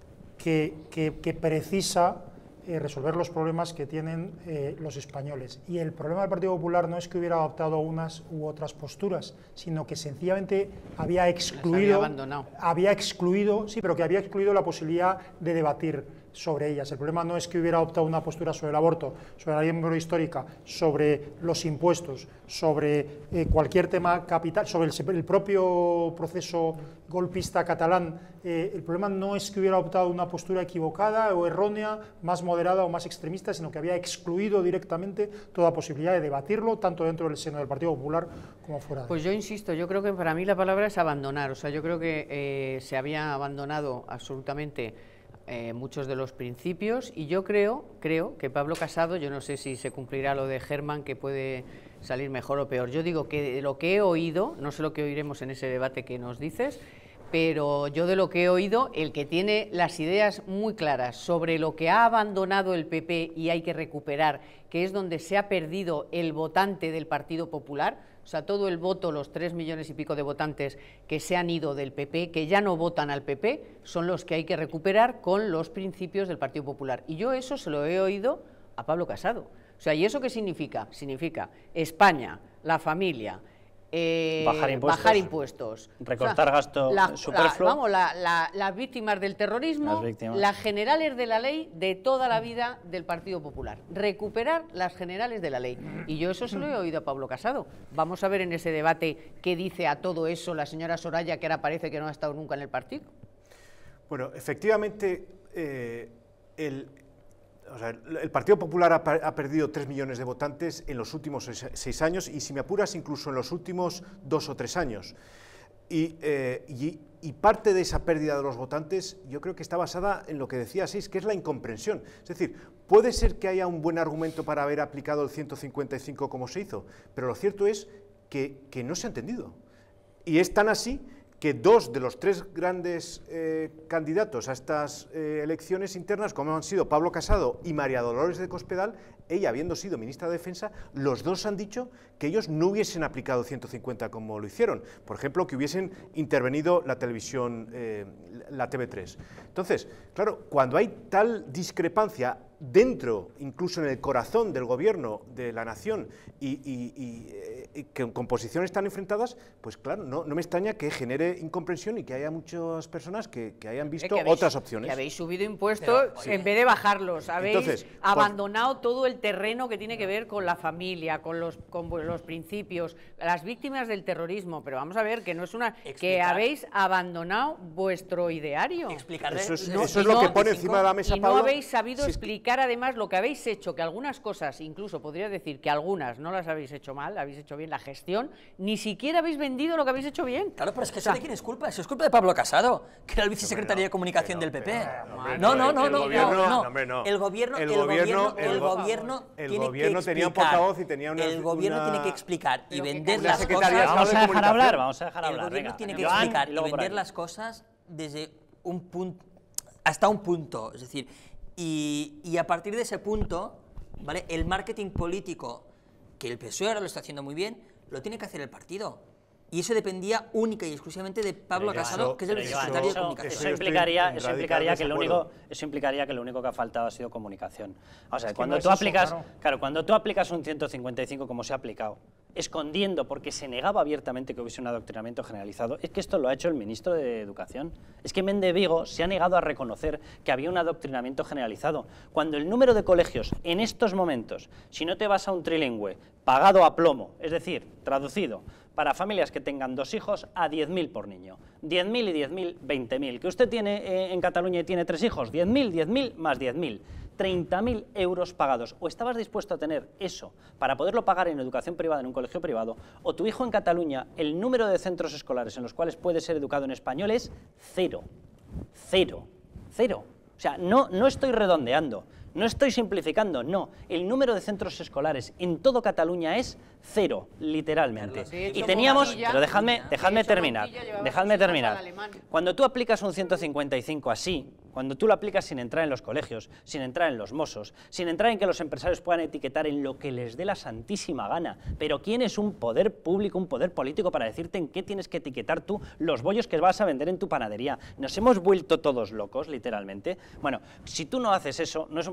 Que, que, que precisa eh, resolver los problemas que tienen eh, los españoles. Y el problema del Partido Popular no es que hubiera adoptado unas u otras posturas, sino que sencillamente había excluido, había abandonado. había excluido, sí, pero que había excluido la posibilidad de debatir sobre ellas. El problema no es que hubiera adoptado una postura sobre el aborto, sobre la ley de memoria histórica, sobre los impuestos, sobre eh, cualquier tema capital, sobre el, el propio proceso golpista catalán. Eh, el problema no es que hubiera adoptado una postura equivocada o errónea, más moderada o más extremista, sino que había excluido directamente toda posibilidad de debatirlo, tanto dentro del seno del Partido Popular como fuera de él. Pues yo insisto, yo creo que para mí la palabra es abandonar, o sea, yo creo que eh, se había abandonado absolutamente eh, muchos de los principios, y yo creo, creo que Pablo Casado, yo no sé si se cumplirá lo de Germán, que puede salir mejor o peor, yo digo que de lo que he oído, no sé lo que oiremos en ese debate que nos dices, pero yo de lo que he oído, el que tiene las ideas muy claras sobre lo que ha abandonado el P P y hay que recuperar, que es donde se ha perdido el votante del Partido Popular, o sea, todo el voto, los tres millones y pico de votantes que se han ido del P P, que ya no votan al P P, son los que hay que recuperar con los principios del Partido Popular. Y yo eso se lo he oído a Pablo Casado. O sea, ¿y eso qué significa? Significa España, la familia, Eh, bajar impuestos, bajar impuestos. recortar, o sea, gasto la, superfluo. La, vamos, la, la, las víctimas del terrorismo, las, víctimas. las generales de la ley de toda la vida del Partido Popular. Recuperar las generales de la ley. Y yo eso se lo he oído a Pablo Casado. Vamos a ver en ese debate qué dice a todo eso la señora Soraya, que ahora parece que no ha estado nunca en el partido. Bueno, efectivamente, eh, el... O sea, el Partido Popular ha, ha perdido tres millones de votantes en los últimos seis, seis años y, si me apuras, incluso en los últimos dos o tres años. Y, eh, y, y parte de esa pérdida de los votantes yo creo que está basada en lo que decía Asís, que es la incomprensión. Es decir, puede ser que haya un buen argumento para haber aplicado el ciento cincuenta y cinco como se hizo, pero lo cierto es que, que no se ha entendido. Y es tan así que dos de los tres grandes eh, candidatos a estas eh, elecciones internas, como han sido Pablo Casado y María Dolores de Cospedal, ella habiendo sido ministra de Defensa, los dos han dicho que ellos no hubiesen aplicado ciento cincuenta como lo hicieron. Por ejemplo, que hubiesen intervenido la televisión, eh, la T V tres. Entonces, claro, cuando hay tal discrepancia dentro, incluso en el corazón del gobierno de la nación, y, y, y, y que con posiciones tan enfrentadas, pues claro, no, no me extraña que genere incomprensión y que haya muchas personas que, que hayan visto que habéis, otras opciones. Que habéis subido impuestos Pero, en vez de bajarlos, habéis Entonces, abandonado por... todo el terreno que tiene que ver con la familia, con los, con los principios, las víctimas del terrorismo, pero vamos a ver que no es una... Explicar. Que habéis abandonado vuestro ideario. Explicarle... Eso es, no, eso es lo no, que pone encima de la mesa, y Pablo. no habéis sabido si explicar además lo que habéis hecho, que algunas cosas, incluso podría decir que algunas no las habéis hecho mal, habéis hecho bien la gestión, ni siquiera habéis vendido lo que habéis hecho bien. Claro, pero es que o sea, eso de quién es culpa, eso es culpa de Pablo Casado, que era el vicesecretario no, de Comunicación no, del P P. No, no, no, no, no, no, el gobierno, el gobierno, el gobierno, el gobierno tenía un portavoz y tenía una... El gobierno tiene que explicar y vender las cosas... Vamos a dejar hablar, vamos a dejar hablar. El gobierno venga, tiene que Joan, explicar y, y vender las cosas desde un punto, hasta un punto, es decir, y, y a partir de ese punto, ¿vale? El marketing político, que el P S O E ahora lo está haciendo muy bien, lo tiene que hacer el partido. Y eso dependía única y exclusivamente de Pablo pero Casado, eso, que es el vicesecretario de Comunicación. Eso implicaría, eso implicaría que lo único, eso implicaría que lo único que ha faltado ha sido comunicación. O sea, es cuando tú no aplicas, eso, claro. claro, cuando tú aplicas un ciento cincuenta y cinco como se ha aplicado, escondiendo porque se negaba abiertamente que hubiese un adoctrinamiento generalizado, es que esto lo ha hecho el ministro de Educación. Es que Méndez Vigo se ha negado a reconocer que había un adoctrinamiento generalizado. Cuando el número de colegios en estos momentos, si no te vas a un trilingüe pagado a plomo, es decir, traducido, para familias que tengan dos hijos, a diez mil por niño. diez mil y diez mil, veinte mil. Que usted tiene eh, en Cataluña y tiene tres hijos, diez mil, diez mil más diez mil. treinta mil euros pagados. O estabas dispuesto a tener eso para poderlo pagar en educación privada, en un colegio privado, o tu hijo en Cataluña, el número de centros escolares en los cuales puede ser educado en español es cero. Cero. Cero. O sea, no, no estoy redondeando. No estoy simplificando, no. El número de centros escolares en todo Cataluña es cero, literalmente. Y teníamos, pero dejadme, dejadme terminar, dejadme terminar. Cuando tú aplicas un ciento cincuenta y cinco así, cuando tú lo aplicas sin entrar en los colegios, sin entrar en los mossos, sin entrar en que los empresarios puedan etiquetar en lo que les dé la santísima gana, pero ¿quién es un poder público, un poder político para decirte en qué tienes que etiquetar tú los bollos que vas a vender en tu panadería? Nos hemos vuelto todos locos, literalmente. Bueno, si tú no haces eso, no es un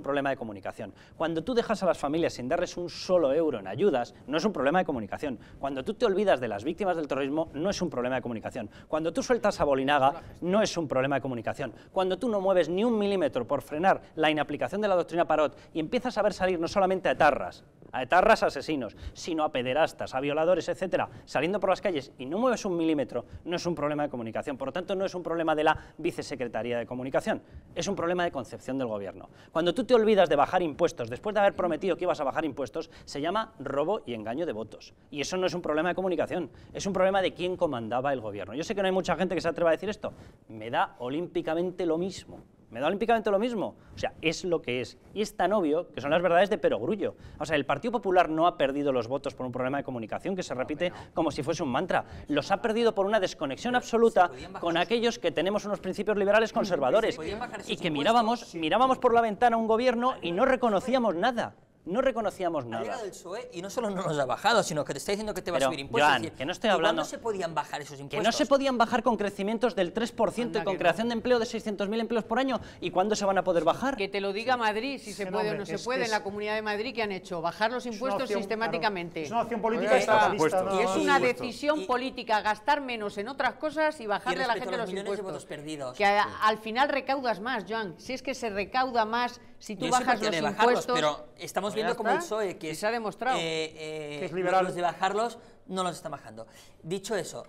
problema de comunicación. Cuando tú dejas a las familias sin darles un solo euro en ayudas, no es un problema de comunicación. Cuando tú te olvidas de las víctimas del terrorismo, no es un problema de comunicación. Cuando tú sueltas a Bolinaga, no es un problema de comunicación. Cuando tú no mueves ni un milímetro por frenar la inaplicación de la doctrina Parot y empiezas a ver salir no solamente a etarras, a etarras asesinos, sino a pederastas, a violadores, etcétera, saliendo por las calles y no mueves un milímetro, no es un problema de comunicación. Por lo tanto, no es un problema de la Vicesecretaría de Comunicación, es un problema de concepción del gobierno. Cuando tú te olvidas de bajar impuestos, después de haber prometido que ibas a bajar impuestos, se llama robo y engaño de votos. Y eso no es un problema de comunicación, es un problema de quién comandaba el gobierno. Yo sé que no hay mucha gente que se atreva a decir esto, me da olímpicamente lo mismo. Me da olímpicamente lo mismo. O sea, es lo que es. Y es tan obvio que son las verdades de perogrullo. O sea, el Partido Popular no ha perdido los votos por un problema de comunicación que se repite como si fuese un mantra. Los ha perdido por una desconexión absoluta con aquellos que tenemos unos principios liberales conservadores y que mirábamos, mirábamos por la ventana un gobierno y no reconocíamos nada. No reconocíamos nada. Ha llegado el P S O E y no solo no los ha bajado, sino que te está diciendo que te va a subir impuestos. Joan, es decir, que no estoy hablando... ¿Cuándo se podían bajar esos impuestos? Que no se podían bajar con crecimientos del tres por ciento y con creación de empleo de seiscientos mil empleos por año. ¿Y cuándo se van a poder bajar? Que te lo diga Madrid, si se Sí, puede no, o no es se que puede. es- En la Comunidad de Madrid, ¿qué han hecho? Bajar los Es una impuestos opción, sistemáticamente. claro. Es una opción política Pues ya está. estatalista, no- Y es una impuestos. decisión Y- política, gastar menos en otras cosas y bajarle Y a la respecto gente a los los millones de impuestos. votos perdidos. Que a- al final recaudas más, Joan. Si es que se recauda más si tú Yo soy bajas los partidario de bajarlos, impuestos. pero estamos Pues viendo ya como el está. P S O E, que Y es, se ha demostrado. eh, eh, Que es liberal. los de bajarlos no los está bajando. Dicho eso,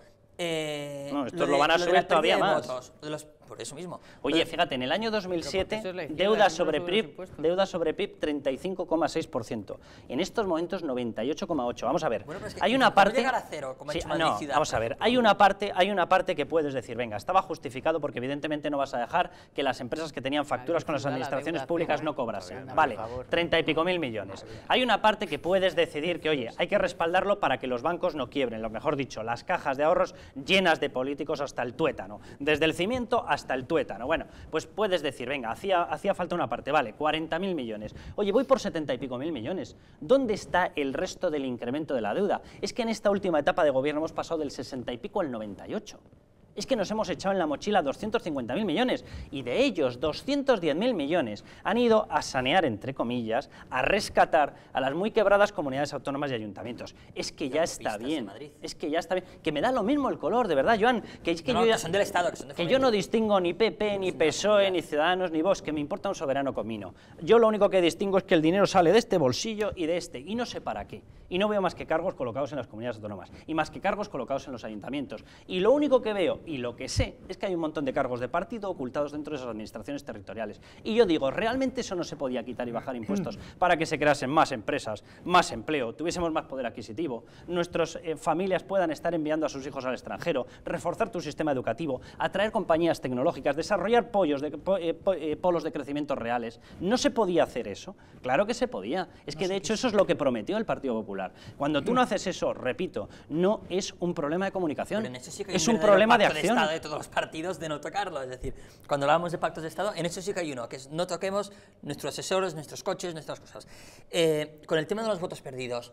eh, No, estos de- lo van a de subir la pérdida todavía de más. votos, de los- por eso mismo. Oye, fíjate, en el año dos mil siete, eso es la izquierda, deuda que no sobre sube P los I B, impuestos. deuda sobre P I B treinta y cinco coma seis por ciento. En estos momentos noventa y ocho coma ocho. Vamos a ver. Bueno, pero es que hay una intentamos parte llegar a cero, como ha Sí, hecho Madrid no, Ciudad, vamos por a ver. ejemplo. Hay una parte, hay una parte que puedes decir, venga, estaba justificado porque evidentemente no vas a dejar que las empresas que tenían facturas con las Ciudad, la administraciones deuda públicas cero, no ¿eh? cobrasen. Está bien, Vale, por favor. treinta y pico mil millones. Hay una parte que puedes decidir que, oye, hay que respaldarlo para que los bancos no quiebren, lo mejor dicho, las cajas de ahorros llenas de políticos hasta el tuétano, desde el cimiento hasta el tuétano. Bueno, pues puedes decir, venga, hacía, hacía falta una parte, vale, cuarenta mil millones. Oye, voy por setenta y pico mil millones. ¿Dónde está el resto del incremento de la deuda? Es que en esta última etapa de gobierno hemos pasado del sesenta y pico al noventa y ocho. Es que nos hemos echado en la mochila doscientos cincuenta mil millones y de ellos doscientos diez mil millones han ido a sanear, entre comillas, a rescatar a las muy quebradas comunidades autónomas y ayuntamientos. Es que ya está autopistas de bien, Madrid. es que ya está bien. Que me da lo mismo el color, de verdad, Joan. Que es que No, yo no, ya- que son del Estado, que son de que yo Fomento. no distingo ni P P, ni P S O E, ni Ciudadanos, ni Vox, que me importa un soberano comino. Yo lo único que distingo es que el dinero sale de este bolsillo y de este, y no sé para qué. Y no veo más que cargos colocados en las comunidades autónomas, y más que cargos colocados en los ayuntamientos. Y lo único que veo, y lo que sé, es que hay un montón de cargos de partido ocultados dentro de esas administraciones territoriales. Y yo digo, ¿realmente eso no se podía quitar y bajar impuestos para que se creasen más empresas, más empleo, tuviésemos más poder adquisitivo, nuestras eh, familias puedan estar enviando a sus hijos al extranjero, reforzar tu sistema educativo, atraer compañías tecnológicas, desarrollar pollos de, po- eh, po- eh, polos de crecimiento reales? ¿No se podía hacer eso? Claro que se podía. Es que de hecho eso es lo que prometió el Partido Popular. Cuando tú no haces eso, repito, no es un problema de comunicación, Pero en eso sí que hay es un un verdadero problema de pacto acción. Estado de todos los partidos de no tocarlo. Es decir, cuando hablábamos de pactos de Estado, en eso sí que hay uno, que es no toquemos nuestros asesores, nuestros coches, nuestras cosas. Eh, con el tema de los votos perdidos,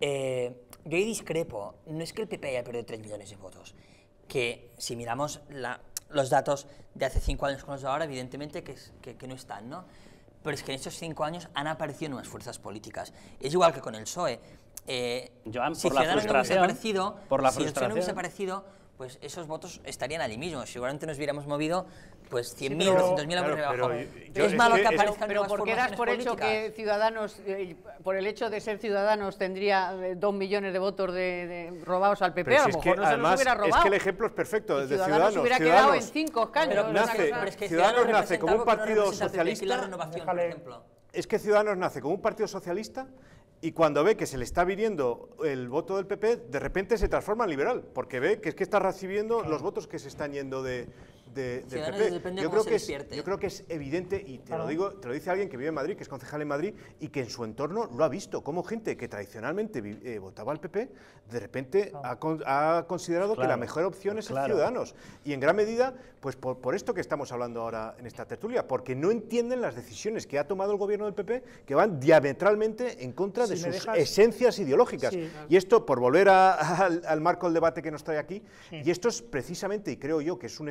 eh, yo ahí discrepo. No es que el P P haya perdido tres millones de votos, que si miramos la- los datos de hace cinco años con los de ahora, evidentemente que, es- que, que no están, ¿no? Pero es que en estos cinco años han aparecido nuevas fuerzas políticas. Es igual que con el P S O E. Eh, Joan, si por la Ciudadanos no hubiese frustración, aparecido, por la si el P S O E no hubiese frustración. aparecido, pues esos votos estarían allí mismo. Seguramente nos hubiéramos movido pues cien mil, pero- doscientos mil claro, por debajo. pero yo- yo- es es malo que que, es- aparezcan Pero nuevas porque das formaciones por hecho políticas. que Ciudadanos, eh, por el hecho de ser Ciudadanos, tendría eh, dos millones de votos de, de- robados al P P. Pero A si lo es mejor que no se además los hubiera es robado. que el ejemplo es perfecto, Y de Ciudadanos Ciudadanos. hubiera quedado en Ciudadanos cinco escaños. Pero, una nace- cosa- pero es que Ciudadanos Ciudadanos nace como un representa algo que no partido representa el P P, que es la socialista. renovación, Déjale. por ejemplo. Es que Ciudadanos nace como un partido socialista y cuando ve que se le está viniendo el voto del P P, de repente se transforma en liberal, porque ve que es que está recibiendo los votos que se están yendo de, de- del Ciudadanos P P. depende Yo cómo creo, se que es, despierte. yo creo que es evidente, y te Claro. lo digo, te lo dice alguien que vive en Madrid, que es concejal en Madrid, y que en su entorno lo ha visto, como gente que tradicionalmente vi- eh, votaba al P P, de repente ha, con- ha considerado que la Claro, mejor opción es claro. el Ciudadanos. Y en gran medida, pues por, por esto que estamos hablando ahora en esta tertulia, porque no entienden las decisiones que ha tomado el gobierno del P P, que van diametralmente en contra de Si me sus dejas- esencias ideológicas. Sí. Y esto, por volver a- al, al marco del debate que nos trae aquí, y esto es precisamente, y creo yo que es un ejercicio muy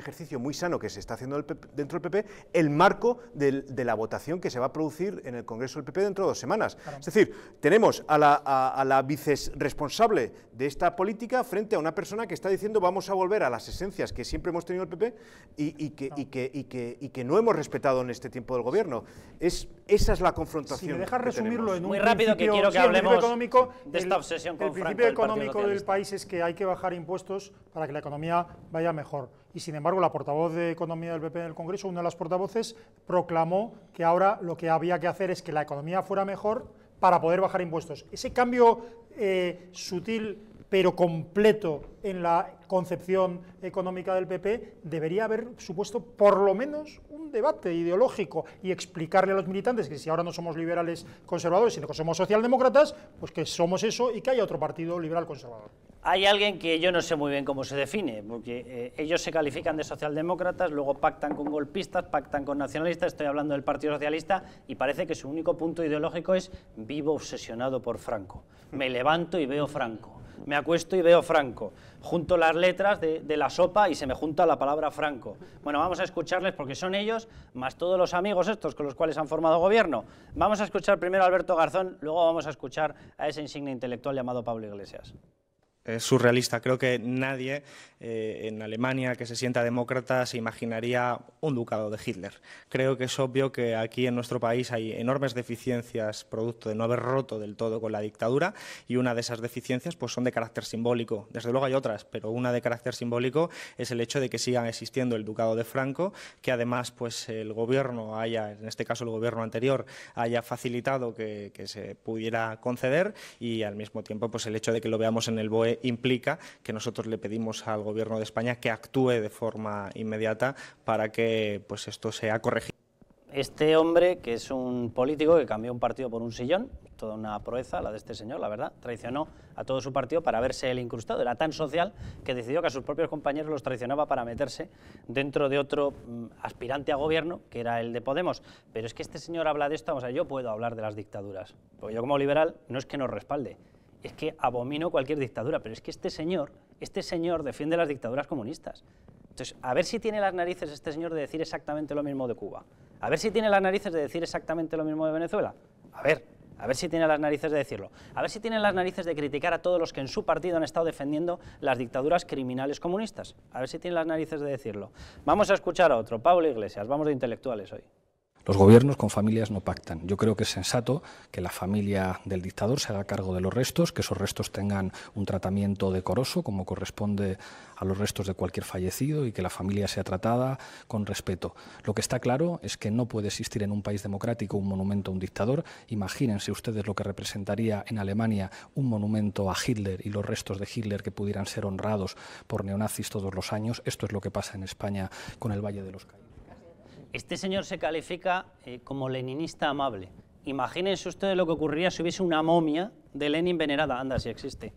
muy sano que se está haciendo el P P, dentro del P P, el marco del, de la votación que se va a producir en el Congreso del P P dentro de dos semanas. Claro. Es decir, tenemos a la, a, a la vicerresponsable de esta política frente a una persona que está diciendo vamos a volver a las esencias que siempre hemos tenido el P P y, y, que, no. y, que, y, que, y que no hemos respetado en este tiempo del gobierno. Es, esa es la confrontación. Si me dejas resumirlo en un muy rápido, que quiero que sí, hablemos económico, de esta obsesión con el Franco. El principio económico del país es que hay que bajar impuestos para que la economía vaya mejor. Y sin embargo, la portavoz de Economía del P P en el Congreso, una de las portavoces, proclamó que ahora lo que había que hacer es que la economía fuera mejor para poder bajar impuestos. Ese cambio eh, sutil pero completo en la concepción económica del P P debería haber supuesto por lo menos un debate ideológico y explicarle a los militantes que si ahora no somos liberales conservadores, sino que somos socialdemócratas, pues que somos eso y que haya otro partido liberal conservador. Hay alguien que yo no sé muy bien cómo se define, porque eh, ellos se califican de socialdemócratas, luego pactan con golpistas, pactan con nacionalistas, estoy hablando del Partido Socialista, y parece que su único punto ideológico es vivo obsesionado por Franco. Me levanto y veo Franco. Me acuesto y veo Franco, junto las letras de, de la sopa y se me junta la palabra Franco. Bueno, vamos a escucharles porque son ellos, más todos los amigos estos con los cuales han formado gobierno. Vamos a escuchar primero a Alberto Garzón, luego vamos a escuchar a ese insigne intelectual llamado Pablo Iglesias. Es surrealista. Creo que nadie eh, en Alemania que se sienta demócrata se imaginaría un ducado de Hitler. Creo que es obvio que aquí en nuestro país hay enormes deficiencias producto de no haber roto del todo con la dictadura y una de esas deficiencias pues, son de carácter simbólico. Desde luego hay otras, pero una de carácter simbólico es el hecho de que sigan existiendo el ducado de Franco, que además pues, el gobierno haya, en este caso el gobierno anterior, haya facilitado que, que se pudiera conceder y al mismo tiempo pues, el hecho de que lo veamos en el B O E implica que nosotros le pedimos al Gobierno de España que actúe de forma inmediata para que pues, esto sea corregido. Este hombre, que es un político que cambió un partido por un sillón, toda una proeza la de este señor, la verdad, traicionó a todo su partido para verse él incrustado. Era tan social que decidió que a sus propios compañeros los traicionaba para meterse dentro de otro mm, aspirante a gobierno, que era el de Podemos. Pero es que este señor habla de esto, vamos a ver, yo puedo hablar de las dictaduras, porque yo como liberal no es que nos respalde, es que abomino cualquier dictadura, pero es que este señor, este señor defiende las dictaduras comunistas. Entonces, a ver si tiene las narices este señor de decir exactamente lo mismo de Cuba. A ver si tiene las narices de decir exactamente lo mismo de Venezuela. A ver, a ver si tiene las narices de decirlo. A ver si tiene las narices de criticar a todos los que en su partido han estado defendiendo las dictaduras criminales comunistas. A ver si tiene las narices de decirlo. Vamos a escuchar a otro, Pablo Iglesias, vamos de intelectuales hoy. Los gobiernos con familias no pactan. Yo creo que es sensato que la familia del dictador se haga cargo de los restos, que esos restos tengan un tratamiento decoroso, como corresponde a los restos de cualquier fallecido, y que la familia sea tratada con respeto. Lo que está claro es que no puede existir en un país democrático un monumento a un dictador. Imagínense ustedes lo que representaría en Alemania un monumento a Hitler y los restos de Hitler que pudieran ser honrados por neonazis todos los años. Esto es lo que pasa en España con el Valle de los Caídos. Este señor se califica eh, como leninista amable. Imagínense ustedes lo que ocurriría si hubiese una momia de Lenin venerada. Anda, si existe.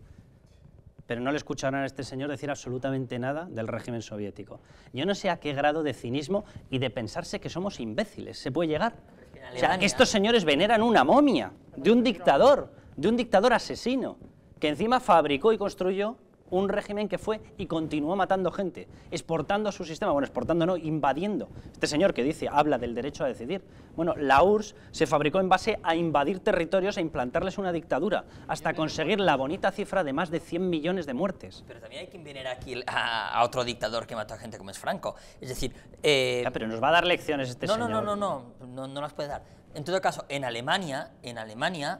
Pero no le escucharán a este señor decir absolutamente nada del régimen soviético. Yo no sé a qué grado de cinismo y de pensarse que somos imbéciles se puede llegar. O sea, que estos señores veneran una momia de un dictador, de un dictador asesino, que encima fabricó y construyó un régimen que fue y continuó matando gente, exportando su sistema, bueno, exportando no, invadiendo. Este señor que dice, habla del derecho a decidir. Bueno, la U R S S se fabricó en base a invadir territorios e implantarles una dictadura, hasta conseguir la bonita cifra de más de cien millones de muertes. Pero también hay que envenenar aquí a, a otro dictador que mató a gente como es Franco. Es decir... Eh, ya, pero nos va a dar lecciones este no, señor. No, no, no, no, no, no las puede dar. En todo caso, en Alemania, en Alemania,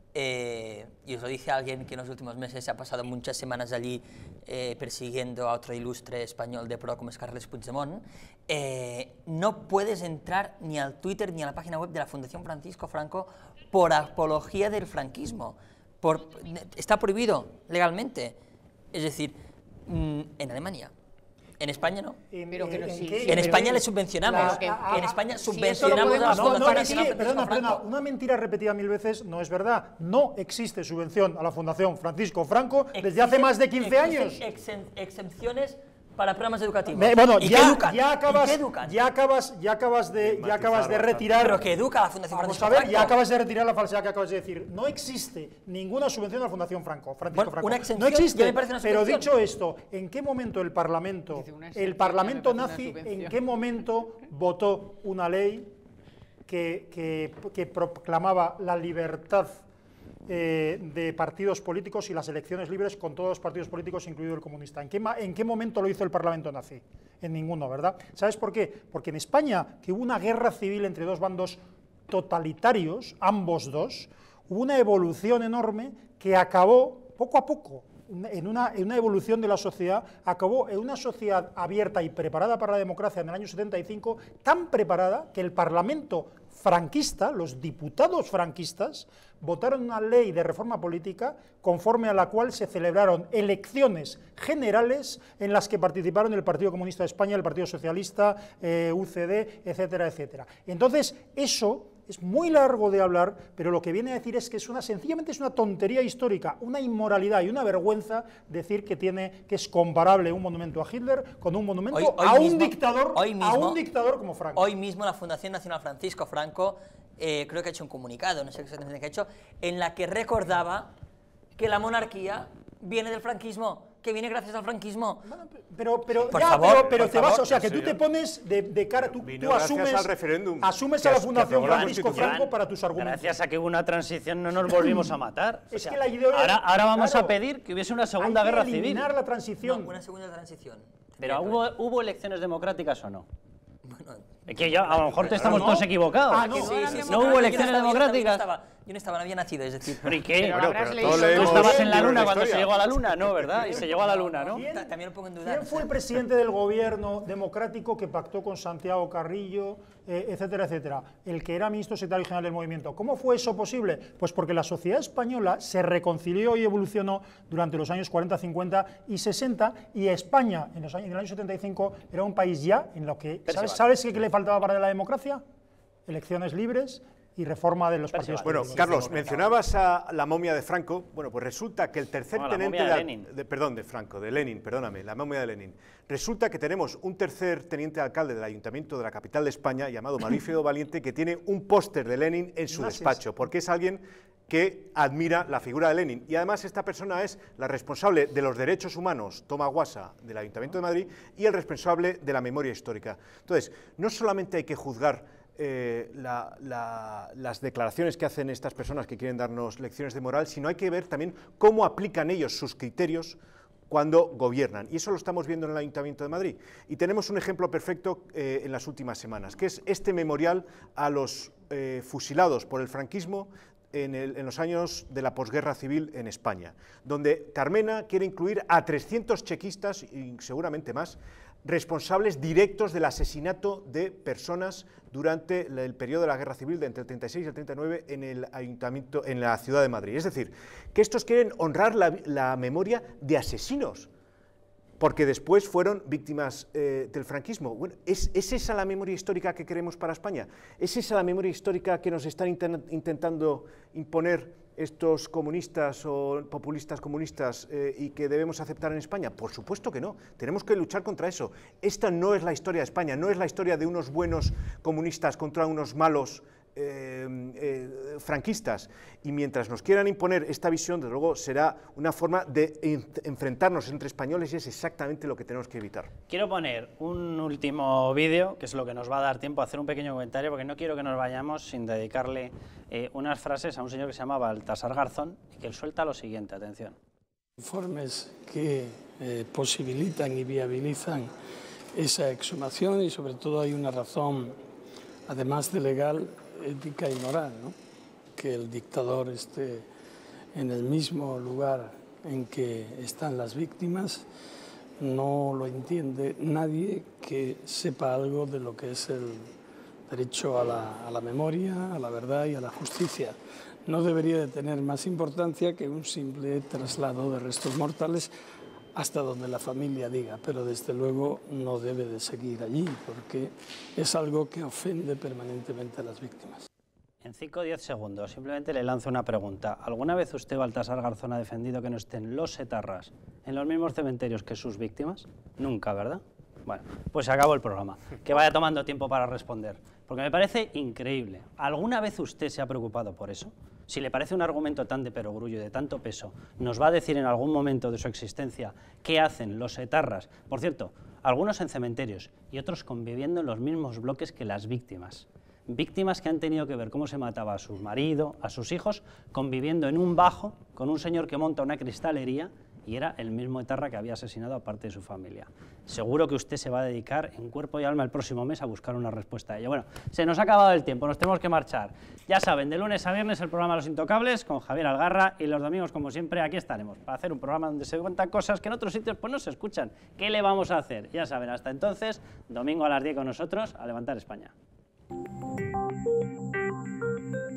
Eh, y os lo dice alguien que en los últimos meses se ha pasado muchas semanas allí eh, persiguiendo a otro ilustre español de pro como es Carles Puigdemont, eh, no puedes entrar ni al Twitter ni a la página web de la Fundación Francisco Franco por apología del franquismo. Por, está prohibido legalmente. Es decir, mmm, en Alemania. En España no. Pero, pero ¿En, sí, en, sí, en España pero, le subvencionamos. La, en España sí, subvencionamos a la no, no, Fundación es que, perdona, perdona, una mentira repetida mil veces no es verdad. No existe subvención a la Fundación Francisco Franco desde existen, hace más de quince años. Exen, exenciones para programas educativos. Me, bueno, ¿Y ya, qué educan? ya acabas, ¿Y qué educan? ya acabas, ya acabas de, ya acabas de retirar. Pero que educa la Fundación Vamos Francisco a ver, Franco. ya acabas de retirar la falsedad que acabas de decir. No existe ninguna subvención a la Fundación Franco. Francisco Bueno, Franco. una exención no existe. ya me parece una Pero subvención. dicho esto, ¿en qué momento el Parlamento, el Parlamento nazi, en qué momento votó una ley que, que, que proclamaba la libertad Eh, de partidos políticos y las elecciones libres con todos los partidos políticos, incluido el comunista? ¿En qué, ¿En qué momento lo hizo el Parlamento nazi? En ninguno, ¿verdad? ¿Sabes por qué? Porque en España, que hubo una guerra civil entre dos bandos totalitarios, ambos dos, hubo una evolución enorme que acabó, poco a poco, en una, en una evolución de la sociedad, acabó en una sociedad abierta y preparada para la democracia en el año setenta y cinco, tan preparada que el Parlamento franquista, los diputados franquistas, votaron una ley de reforma política conforme a la cual se celebraron elecciones generales en las que participaron el Partido Comunista de España, el Partido Socialista, eh, U C D, etcétera, etcétera. Entonces, eso es muy largo de hablar, pero lo que viene a decir es que es una, sencillamente es una tontería histórica, una inmoralidad y una vergüenza decir que, tiene, que es comparable un monumento a Hitler con un monumento Hoy- hoy a, un mismo- dictador, hoy mismo- a un dictador como Franco. Hoy mismo la Fundación Nacional Francisco Franco, eh, creo que ha hecho un comunicado, no sé exactamente qué ha hecho, en la que recordaba que la monarquía viene del franquismo, que viene gracias al franquismo. Pero, pero, por ya, favor, pero, pero por te vas, favor. o sea, que Sí, tú ya. te pones de, de cara, tú, Vino tú gracias asumes, al referéndum asumes que a la as- que Fundación aprobó la Francisco Constitución. Franco para tus argumentos. Gracias a que hubo una transición no nos volvimos a matar. O Es sea, que la idea- ahora, ahora vamos claro, a pedir que hubiese una segunda hay que guerra civil. eliminar la transición. No, una segunda transición. Pero Tendría que ¿hubo, haber. ¿hubo elecciones democráticas o no? Bueno, Es que ya, a lo mejor te estamos no. todos equivocados. Ah, no. sí, sí, sí. ¿No hubo Yo elecciones estaba- yo no estaba- democráticas? Yo no estaba, yo no estaba, no había nacido, es decir. ¿Pero y qué? Pero Bueno, habrás pero leído todos Tú leemos estabas en la libros de luna cuando se historia. llegó a la luna, ¿no? ¿Verdad? Y se llegó a la luna, ¿no? Ta- También lo pongo en duda. ¿Quién fue el presidente del gobierno democrático que pactó con Santiago Carrillo, eh, etcétera, etcétera? El que era ministro secretario general del movimiento. ¿Cómo fue eso posible? Pues porque la sociedad española se reconcilió y evolucionó durante los años cuarenta, cincuenta y sesenta, y España en, los años, en el año setenta y cinco era un país ya en lo que... ¿Sabes, ¿sabes qué le faltaba para la democracia? Elecciones libres y reforma de los partidos Bueno, políticos. Carlos, mencionabas a la momia de Franco. Bueno, pues resulta que el tercer No, la teniente momia de al- Lenin. de- perdón, de Franco, de Lenin, perdóname, la momia de Lenin. Resulta que tenemos un tercer teniente alcalde del Ayuntamiento de la capital de España, llamado Mauricio Valiente, que tiene un póster de Lenin en su Nazis. despacho, porque es alguien que admira la figura de Lenin. Y además esta persona es la responsable de los derechos humanos, Toma Guasa, del Ayuntamiento de Madrid, y el responsable de la memoria histórica. Entonces, no solamente hay que juzgar Eh, la, la, las declaraciones que hacen estas personas que quieren darnos lecciones de moral, sino hay que ver también cómo aplican ellos sus criterios cuando gobiernan. Y eso lo estamos viendo en el Ayuntamiento de Madrid. Y tenemos un ejemplo perfecto eh, en las últimas semanas, que es este memorial a los eh, fusilados por el franquismo en, el, en los años de la posguerra civil en España, donde Carmena quiere incluir a trescientos chequistas, y seguramente más, responsables directos del asesinato de personas durante el periodo de la Guerra Civil de entre el treinta y seis y el treinta y nueve en el Ayuntamiento, en la ciudad de Madrid. Es decir, que estos quieren honrar la, la memoria de asesinos, porque después fueron víctimas eh, del franquismo. Bueno, ¿es, ¿es esa la memoria histórica que queremos para España? ¿Es esa la memoria histórica que nos están inten intentando imponer estos comunistas o populistas comunistas eh, y que debemos aceptar en España? Por supuesto que no, tenemos que luchar contra eso. Esta no es la historia de España, no es la historia de unos buenos comunistas contra unos malos eh, eh, franquistas. Y mientras nos quieran imponer esta visión, desde luego será una forma de enfrentarnos entre españoles, y es exactamente lo que tenemos que evitar. Quiero poner un último vídeo, que es lo que nos va a dar tiempo a hacer un pequeño comentario, porque no quiero que nos vayamos sin dedicarle eh, unas frases a un señor que se llama Baltasar Garzón, y que él suelta lo siguiente, atención. Informes que eh, posibilitan y viabilizan esa exhumación, y sobre todo hay una razón, además de legal, ética y moral, ¿no? Que el dictador esté en el mismo lugar en que están las víctimas, no lo entiende nadie que sepa algo de lo que es el derecho a la, a la memoria, a la verdad y a la justicia. No debería de tener más importancia que un simple traslado de restos mortales hasta donde la familia diga, pero desde luego no debe de seguir allí, porque es algo que ofende permanentemente a las víctimas. En cinco o diez segundos, simplemente le lanzo una pregunta. ¿Alguna vez usted, Baltasar Garzón, ha defendido que no estén los etarras en los mismos cementerios que sus víctimas? Nunca, ¿verdad? Bueno, pues se acabó el programa. Que vaya tomando tiempo para responder, porque me parece increíble. ¿Alguna vez usted se ha preocupado por eso? Si le parece un argumento tan de perogrullo y de tanto peso, ¿nos va a decir en algún momento de su existencia qué hacen los etarras? Por cierto, algunos en cementerios y otros conviviendo en los mismos bloques que las víctimas. Víctimas que han tenido que ver cómo se mataba a su marido, a sus hijos, conviviendo en un bajo con un señor que monta una cristalería y era el mismo etarra que había asesinado a parte de su familia. Seguro que usted se va a dedicar en cuerpo y alma el próximo mes a buscar una respuesta a ello. Bueno, se nos ha acabado el tiempo, nos tenemos que marchar. Ya saben, de lunes a viernes el programa Los Intocables con Javier Algarra y los domingos, como siempre, aquí estaremos para hacer un programa donde se cuentan cosas que en otros sitios pues no se escuchan. ¿Qué le vamos a hacer? Ya saben, hasta entonces, domingo a las diez con nosotros, a levantar España. Thank you.